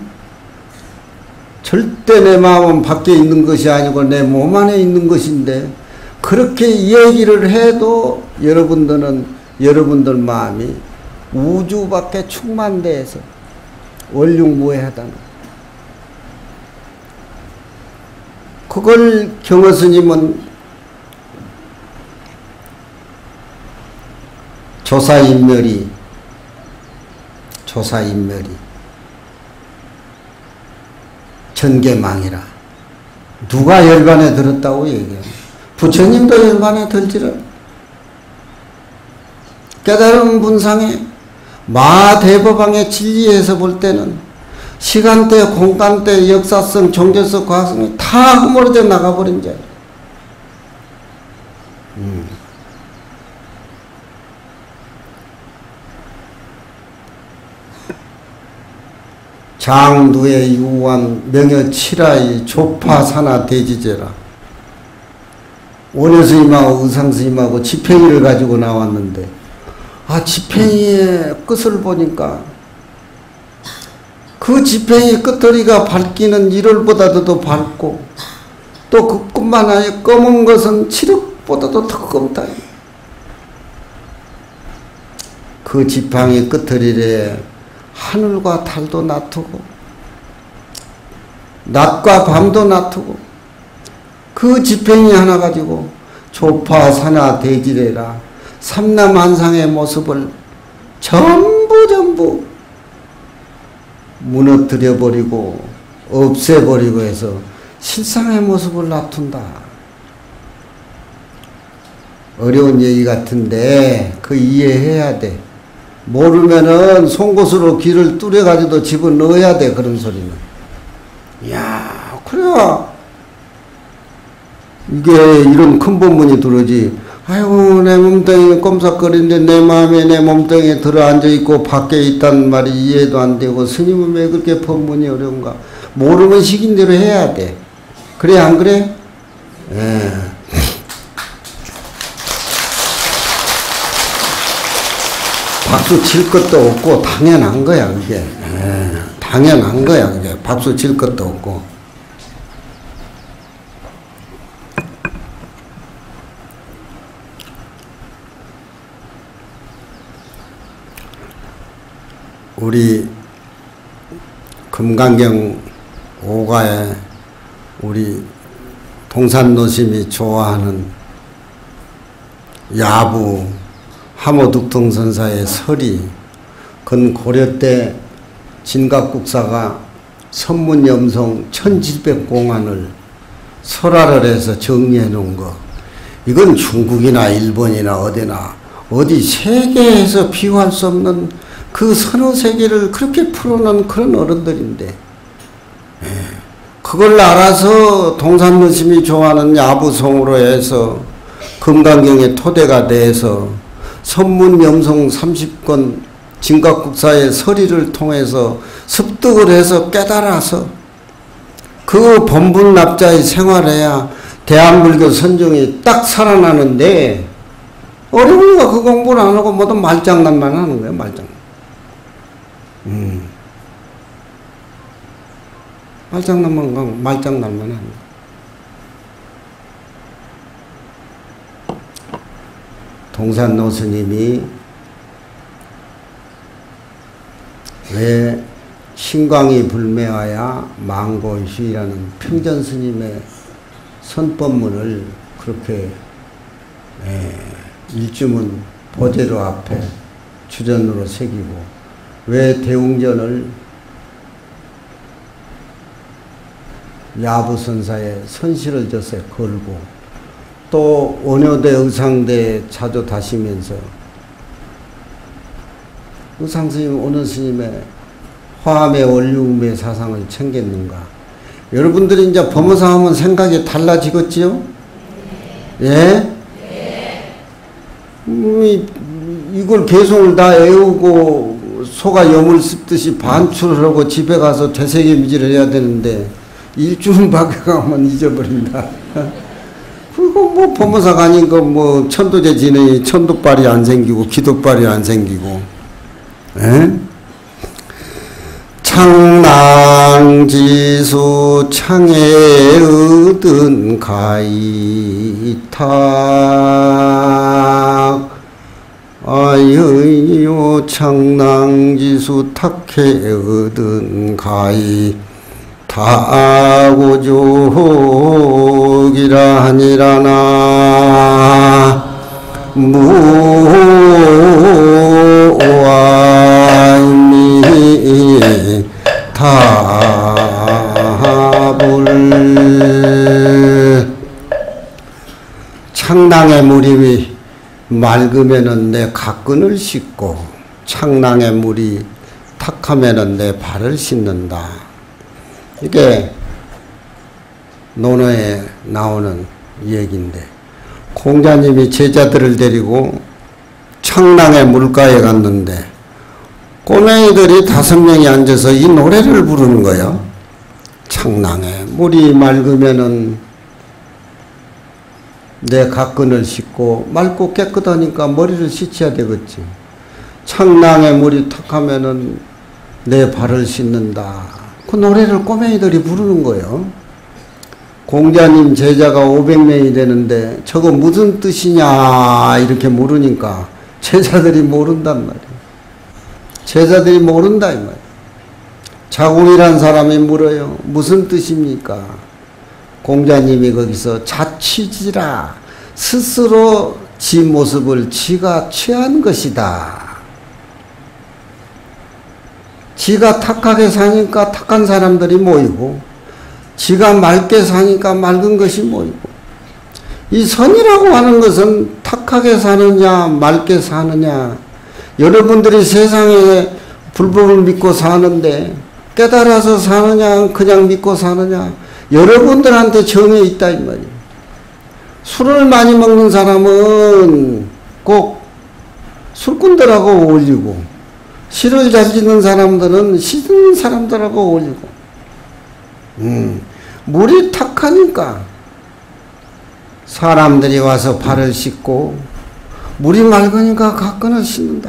절대 내 마음은 밖에 있는 것이 아니고 내 몸 안에 있는 것인데 그렇게 얘기를 해도 여러분들은 여러분들 마음이 우주 밖에 충만돼서 원흉무해하다는 그걸 경허 스님은 조사인멸이 조사인멸이 전개망이라 누가 열반에 들었다고 얘기해요. 부처님도 열반에 들지를 깨달은 분상에 마대법왕의 진리에서 볼 때는 시간대, 공간대, 역사성, 종교성, 과학성이 다 허물어져 나가버린 자예요. 음. 장두의 유한 명여칠하의 조파산하 대지제라. 원효스님하고 의상스님하고 지팽이를 가지고 나왔는데 아 지팽이의 끝을 보니까 그 지팽이 끝머리가 밝기는 일월보다도 더 밝고 또 그 끝만 아니라 검은 것은 칠흑보다도 더 검다. 그 지팡이 끝머리에 하늘과 달도 놔두고 낮과 밤도 놔두고 그 지팽이 하나 가지고 조파산하 대지래라 삼라만상의 모습을 전부 전부 전부 무너뜨려버리고 없애버리고 해서 실상의 모습을 나툰다. 어려운 얘기 같은데 그 이해해야 돼. 모르면은 송곳으로 귀를 뚫어가지고 집어넣어야 돼. 그런 소리는. 이야, 그래야 이게 이런 큰 본문이 들어오지. 아이고, 내 몸뚱이 꼼짝거리는데 내 마음에 내 몸뚱이에 들어앉아있고 밖에 있다는 말이 이해도 안 되고 스님은 왜 그렇게 법문이 어려운가. 모르면 시킨 대로 해야 돼. 그래 안 그래? 예. 박수 칠 것도 없고 당연한 거야 그게. 예. 당연한 거야 그게. 박수 칠 것도 없고. 우리 금강경 오가에 우리 동산노심이 좋아하는 야부 하모둑통선사의 설이 건 고려 때 진각국사가 선문염송 천칠백 공안을 설화를 해서 정리해 놓은 거. 이건 중국이나 일본이나 어디나 어디 세계에서 비교할 수 없는 그 선어 세계를 그렇게 풀어놓은 그런 어른들인데, 예. 그걸 알아서 동산노심이 좋아하는 야부성으로 해서 금강경의 토대가 돼서 선문염송 삼십 권 진각국사의 설의를 통해서 습득을 해서 깨달아서 그 본분납자의 생활해야 대한불교 선정이 딱 살아나는데, 어려우니까 그 공부를 안 하고 뭐든 말장난만 하는 거예요. 말장난. 음. 말장난만, 말장난만 하는 거예요. 동산노 스님이 왜 신광이 불매하야 망고시라는 평전 스님의 선법문을 그렇게 에, 일주문 보대로 앞에 주전으로 새기고, 왜 대웅전을 야부선사에 선실을 져서 걸고, 또 원효대 의상대 자주 다시면서 의상스님, 원효스님의 화암의 원류음의 사상을 챙겼는가. 여러분들이 이제 법무사 하면 생각이 달라지겠지요? 예? 음, 이걸 개송을 다 애우고 소가 염을 씹듯이 반출을 하고 집에 가서 되새김질을 해야 되는데 일주일밖에 가면 잊어버린다. 그리고 뭐 법무사가 아닌 거 뭐 천도제 지내니 천도빨이 안 생기고 기도빨이 안 생기고. 에? 창낭지수 창에 얻은 가이탁 아여이요 창낭지수 탁해 얻은 가이 다고족이라 하니라나 무와이미 타불. 창낭의 물이 맑으면은 내 가끈을 씻고 창낭의 물이 탁하면은 내 발을 씻는다. 이게 논어에 나오는 얘기인데, 공자님이 제자들을 데리고 창낭의 물가에 갔는데 꼬맹이들이 다섯 명이 앉아서 이 노래를 부르는 거예요. 창낭의 물이 맑으면은 내 가끈을 씻고, 맑고 깨끗하니까 머리를 씻어야 되겠지. 창낭의 물이 탁하면은 내 발을 씻는다. 그 노래를 꼬맹이들이 부르는 거예요. 공자님 제자가 오백 명이 되는데 저거 무슨 뜻이냐 이렇게 물으니까 제자들이 모른단 말이에요. 제자들이 모른다 이 말이에요. 자궁이란 사람이 물어요. 무슨 뜻입니까? 공자님이 거기서 자취지라, 스스로 지 모습을 지가 취한 것이다. 지가 탁하게 사니까 탁한 사람들이 모이고, 지가 맑게 사니까 맑은 것이 모이고, 이 선이라고 하는 것은 탁하게 사느냐 맑게 사느냐, 여러분들이 세상에 불법을 믿고 사는데 깨달아서 사느냐 그냥 믿고 사느냐, 여러분들한테 정해 있다 이 말이에요. 술을 많이 먹는 사람은 꼭 술꾼들하고 어울리고, 시를 잘 짓는 사람들은 시든 사람들하고 어울리고, 음, 물이 탁하니까 사람들이 와서 발을 씻고, 물이 맑으니까 가끔은 씻는다.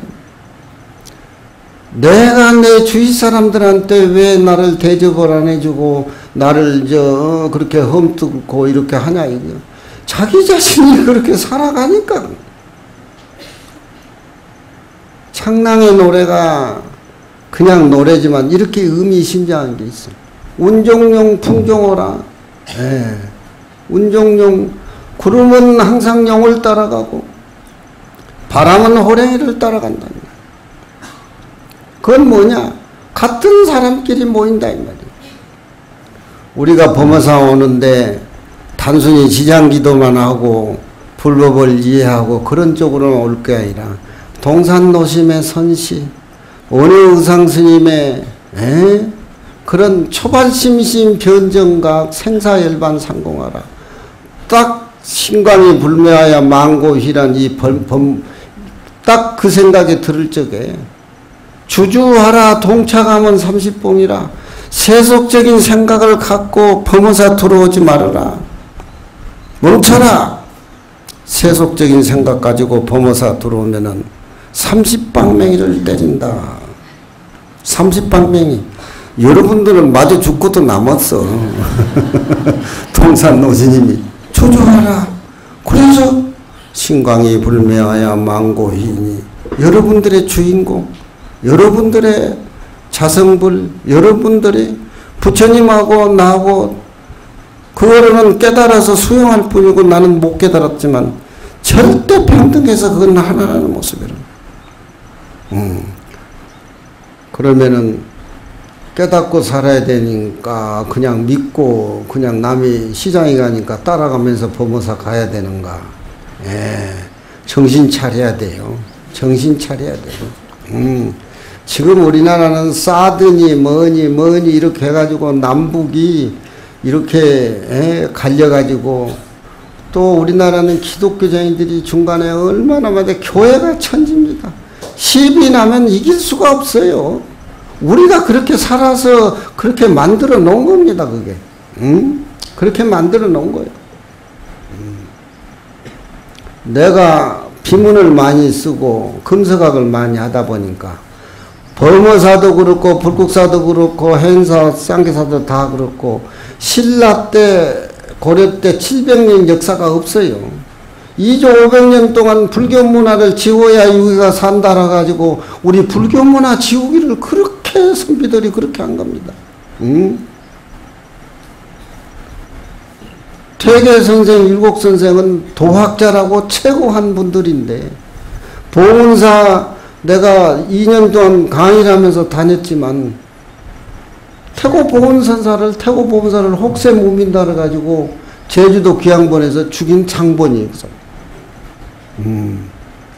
내가 내 주위 사람들한테 왜 나를 대접을 안 해주고 나를 저 그렇게 험뜨고 이렇게 하냐 이거. 자기 자신이 그렇게 살아가니까. 창랑의 노래가 그냥 노래지만 이렇게 의미심장한 게 있어. 운종용 풍종호라. 예. 운종용, 구름은 항상 용을 따라가고 바람은 호랭이를 따라간다. 그건 뭐냐? 같은 사람끼리 모인다 이 말이야. 우리가 범어사 오는데 단순히 지장기도만 하고 불법을 이해하고 그런 쪽으로는 올 게 아니라, 동산노심의 선시, 원효의상스님의 에? 그런 초발심심 변정각 생사열반 상공하라. 딱 신광이 불매하여 망고희란 이 범, 딱 그 생각이 들을 적에 주주하라 동차가면 삼십봉이라. 세속적인 생각을 갖고 범어사 들어오지 말아라. 멈춰라. 세속적인 생각 가지고 범어사 들어오면은 삼십방맹이를 때린다. 삼십방맹이. 여러분들은 마저 죽고도 남았어. 동산노스님이 주주하라. 그래서 신광이 불매하여 망고희니, 여러분들의 주인공, 여러분들의 자성불, 여러분들이 부처님하고 나하고 그거는 깨달아서 수용할 뿐이고, 나는 못 깨달았지만 절대 평등해서 그건 하나라는 모습이라. 음. 그러면은 깨닫고 살아야 되니까 그냥 믿고 그냥 남이 시장에 가니까 따라가면서 범어사 가야 되는가? 예, 정신 차려야 돼요. 정신 차려야 돼요. 음. 지금 우리나라는 싸드니 뭐니 뭐니 이렇게 해가지고 남북이 이렇게 에, 갈려가지고, 또 우리나라는 기독교자인들이 중간에 얼마나 많은데 교회가 천지입니다. 시비 나면 이길 수가 없어요. 우리가 그렇게 살아서 그렇게 만들어 놓은 겁니다. 그게 응? 그렇게 만들어 놓은 거예요. 음. 내가 비문을 많이 쓰고 금서각을 많이 하다 보니까 범어사도 그렇고 불국사도 그렇고 행사 쌍계사도 다 그렇고, 신라 때 고려 때 칠백 년 역사가 없어요. 이조 오백 년 동안 불교 문화를 지워야 여기가 산다라 가지고 우리 불교 문화 지우기를 그렇게 선비들이 그렇게 한 겁니다. 응? 퇴계 선생, 율곡 선생은 도학자라고 최고한 분들인데, 봉은사 내가 이 년 동안 강의를 하면서 다녔지만 태고 보훈선사를 태고 보훈사를 혹세 무민다를 가지고 제주도 귀양본에서 죽인 장본이 음.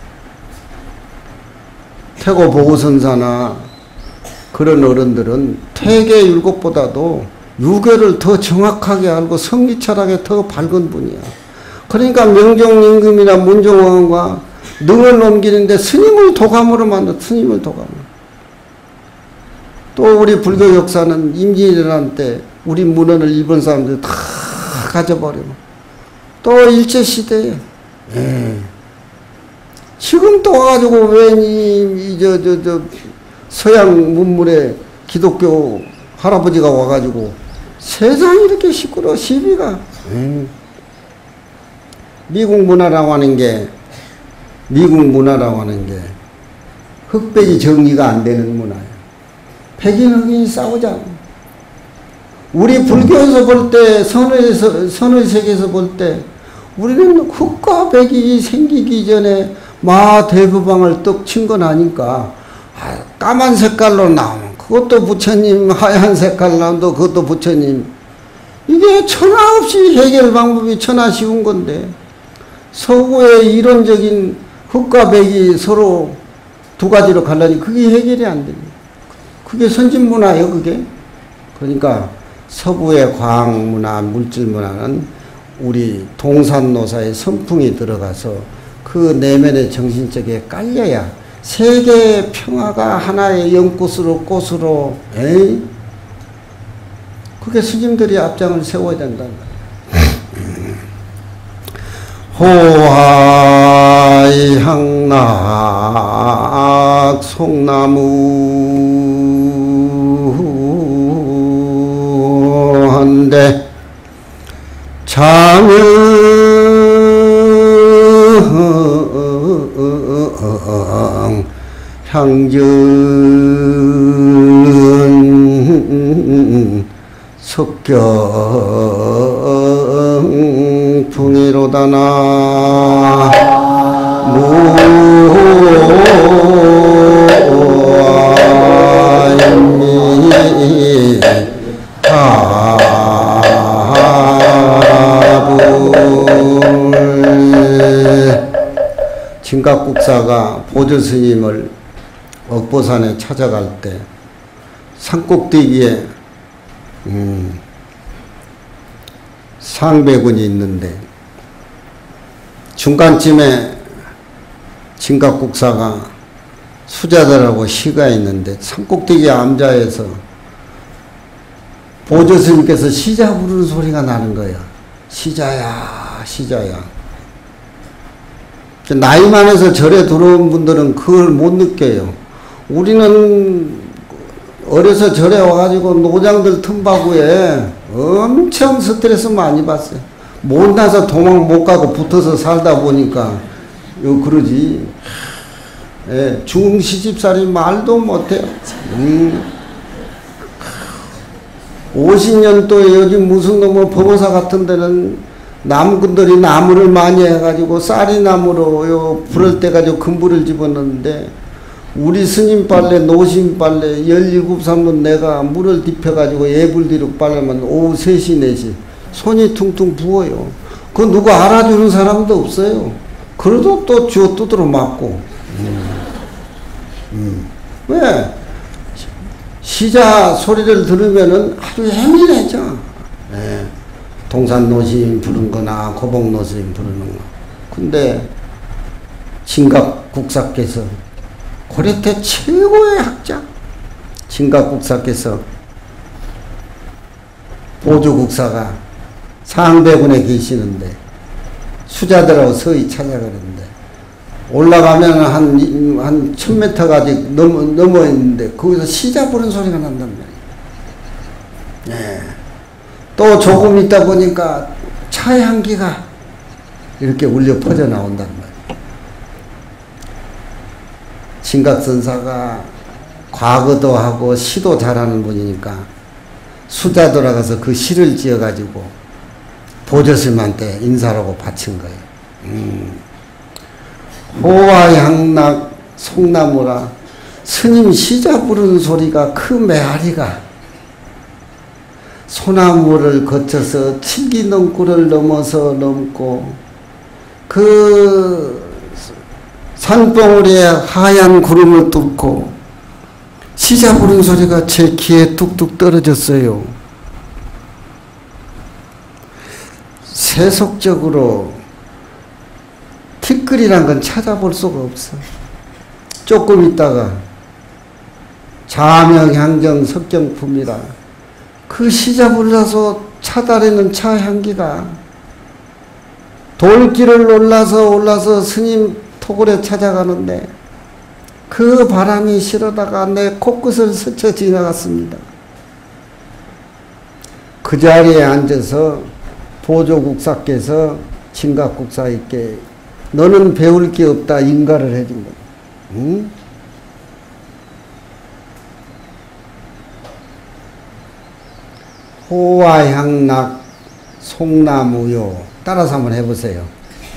태고 보훈선사나 그런 어른들은 퇴계 율곡보다도 유교를 더 정확하게 알고 성리철학에 더 밝은 분이야. 그러니까 명종임금이나 문종왕과 능을 넘기는데 스님을 도감으로 만들어. 스님을 도감으로. 또 우리 불교 역사는 임진왜란 때 우리 문헌을 일본 사람들이 다 가져버리고, 또 일제시대에 예. 지금 또 와가지고 웬이 저 저 저 서양 문물에 기독교 할아버지가 와가지고 세상이 이렇게 시끄러워. 시비가 예. 미국 문화라고 하는 게 미국 문화라고 하는 게 흑백이 정리가 안 되는 문화예요. 백인 흑인이 싸우잖아. 우리 불교에서 볼 때, 선의, 선의 세계에서 볼 때 우리는 흑과 백이 생기기 전에 마 대부방을 떡 친 건 아니까, 아, 까만 색깔로 나오면 그것도 부처님. 하얀 색깔 나무도 그것도 부처님. 이게 천하 없이 해결 방법이 천하 쉬운 건데 서구의 이론적인 흙과 백이 서로 두 가지로 갈라니 그게 해결이 안 됩니다. 그게 선진문화예요, 그게. 그러니까 서부의 과학문화, 물질문화는 우리 동산노사의 선풍이 들어가서 그 내면의 정신적에 깔려야 세계 평화가 하나의 연꽃으로 꽃으로, 에이? 그게 스님들이 앞장을 세워야 된다는 거예요. 호하이 향락 송나무 한데 장은 향전 석경풍이로다나 무아임이 하불. 진각국사가 보조스님을 억보산에 찾아갈 때 산꼭대기에 음, 상배군이 있는데 중간쯤에 진각국사가 수자들하고 시가 있는데 산꼭대기에 앉아서 보조스님께서 시자 부르는 소리가 나는 거야. 시자야, 시자야. 나이 많아서 절에 들어온 분들은 그걸 못 느껴요. 우리는 어려서 절에 와가지고 노장들 틈바구에 엄청 스트레스 많이 받았어요. 못나서 도망 못 가고 붙어서 살다 보니까 요 그러지. 예, 중흥 시집살이 말도 못해요. 음. 오십 년도에 요즘 무슨 놈의 범어사 같은 데는 나무꾼들이 나무를 많이 해가지고 쌀이나무로 요 불을 때 가지고 금불을 집어넣는데 우리 스님 빨래, 노심 빨래, 열일곱 삼분 내가 물을 딥혀가지고 예불 뒤로 빨래면 오후 세 시, 네 시. 손이 퉁퉁 부어요. 그거 누구 알아주는 사람도 없어요. 그래도 또 주워 두드러 맞고. 음. 음. 왜? 시자 소리를 들으면은 아주 예민해져. 네. 동산 노심 부른 거나 고복 노심 부르는 거. 근데 진각국사께서 고려태 최고의 학자 진각국사께서 보조국사가 상대군에 계시는데 수자들하고 서히 찾아가는데 올라가면 한, 한 천 미터까지 넘어, 넘어 있는데 거기서 시자 부른 소리가 난단 말이에요. 네. 또 조금 있다 보니까 차 향기가 이렇게 울려 퍼져 나온단 말이에요. 진각선사가 과거도 하고 시도 잘하는 분이니까 수자 돌아가서 그 시를 지어가지고 보조스님한테 인사라고 바친 거예요. 음. 호화향락 송나무라 스님 시자 부르는 소리가 그 메아리가 소나무를 거쳐서 칠기넘구를 넘어서 넘고 그 산봉우리에 하얀 구름을 뚫고 시자 부르는 소리가 제 귀에 뚝뚝 떨어졌어요. 세속적으로 티끌이란 건 찾아볼 수가 없어. 조금 있다가 자명향정 석경품이라 그 시자 불러서 차달에는 차 향기가 돌길을 올라서 올라서 스님 토굴에 찾아가는데 그 바람이 실어다가 내 코끝을 스쳐 지나갔습니다. 그 자리에 앉아서 보조국사께서 진각국사에게 너는 배울 게 없다 인가를 해준 거야. 응? 호화향락 송나무요. 따라서 한번 해보세요.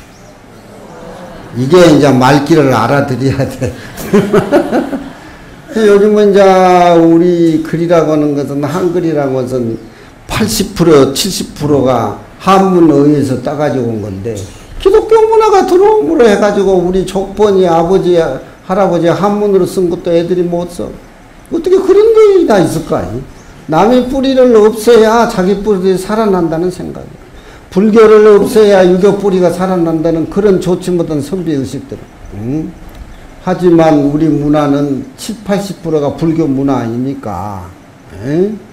이게 이제 말귀를 알아들여야 돼. 요즘은 이제 우리 글이라고 하는 것은 한글이라고 것은 팔십 퍼센트 칠십 퍼센트가 한문에 의해서 따가지고 온 건데 기독교 문화가 들어옴으로 해가지고 우리 족본이 아버지 할아버지 한문으로 쓴 것도 애들이 못 써. 어떻게 그런 게 다 있을까? 남의 뿌리를 없애야 자기 뿌리들이 살아난다는 생각이야. 불교를 없애야 유교 뿌리가 살아난다는 그런 좋지 못한 선비의식들. 응? 하지만 우리 문화는 칠십, 팔십 퍼센트가 불교 문화 아닙니까? 에? 에.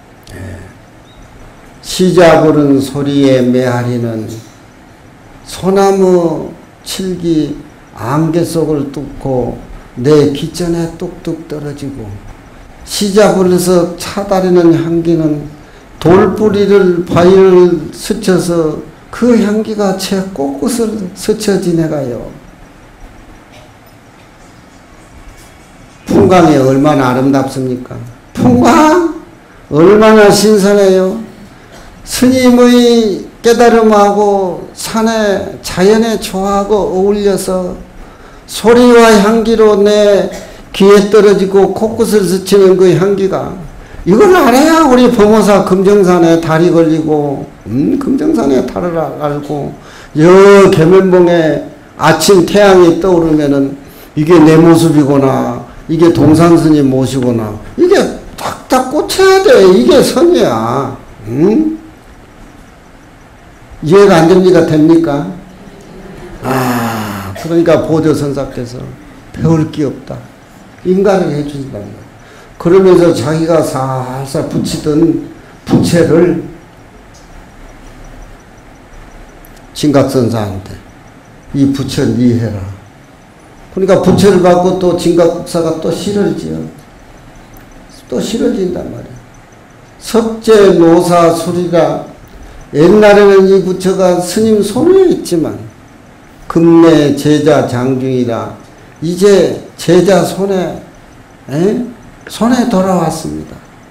시자 부른 소리에 메아리는 소나무 칠기 안개 속을 뚫고 내 기전에 뚝뚝 떨어지고 시자 불러서 차다리는 향기는 돌뿌리를 바위를 스쳐서 그 향기가 제 곳곳을 스쳐 지내가요. 풍광이 얼마나 아름답습니까? 풍광 얼마나 신선해요. 스님의 깨달음하고 산의 자연의 조화하고 어울려서 소리와 향기로 내 귀에 떨어지고 곳곳을 스치는 그 향기가 이걸 알아야 우리 범호사 금정산에 달이 걸리고 음, 금정산에 달을 알고 여 계면봉에 아침 태양이 떠오르면은 이게 내 모습이구나 이게 동산스님 모시구나 이게 딱딱 꽂혀야 돼. 이게 선이야. 음? 이해가 안 됩니까? 됩니까? 아, 그러니까 보조선사께서 배울 게 없다. 인가를 해주신단 말이야. 그러면서 자기가 살살 붙이던 부채를 진각선사한테 이 부채를 이해해라. 그러니까 부채를 받고 또 진각국사가 또 실어지요. 또 실어진단 말이야. 석재 노사 술이라 옛날에는 이 부처가 스님 손에 있지만 금내 제자 장중이라 이제 제자 손에 에? 손에 돌아왔습니다.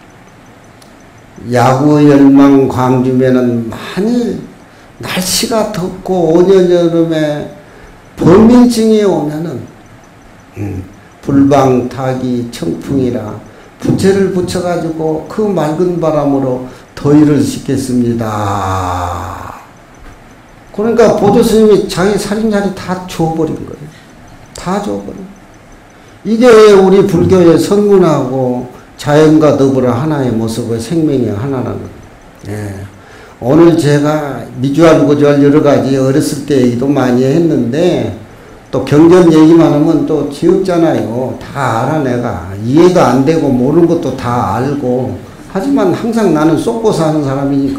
야구 열망 광주면은 만일 날씨가 덥고 온여여름에 범민증이 오면은 음, 불방타기 청풍이라 부채를 붙여가지고 그 맑은 바람으로 더위를 식겠습니다. 그러니까 보조스님이 자기 살인자리 다 줘버린 거예요. 다 줘버린. 이게 우리 불교의 선문하고 자연과 더불어 하나의 모습의 생명의 하나라는 거예요. 예. 오늘 제가 미주알, 고주알 여러 가지 어렸을 때 얘기도 많이 했는데 또 경전 얘기만 하면 또 지없잖아요. 다 알아 내가. 이해가 안 되고 모르는 것도 다 알고 하지만 항상 나는 쏟고 사는 사람이니까.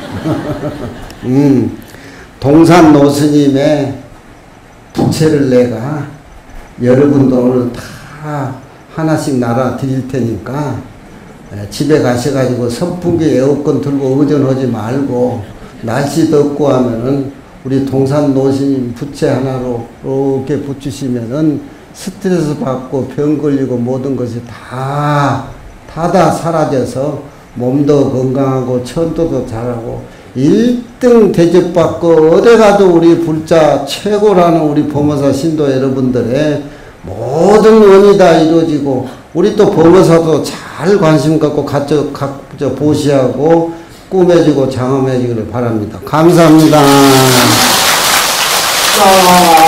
음, 동산 노스님의 부채를 내가 여러분도 오늘 다 하나씩 나눠 드릴 테니까 집에 가셔가지고 선풍기 에어컨 들고 의존하지 말고 날씨 덥고 하면은 우리 동산 노스님 부채 하나로 이렇게 붙이시면은 스트레스 받고 병 걸리고 모든 것이 다 다다 사라져서 몸도 건강하고 천도도 잘하고 일 등 대접받고 어디 가도 우리 불자 최고라는 우리 범어사 신도 여러분들의 모든 원이 다 이루어지고 우리 또 범어사도 잘 관심 갖고 각저, 각저 보시하고 꾸며지고 장엄해지기를 바랍니다. 감사합니다.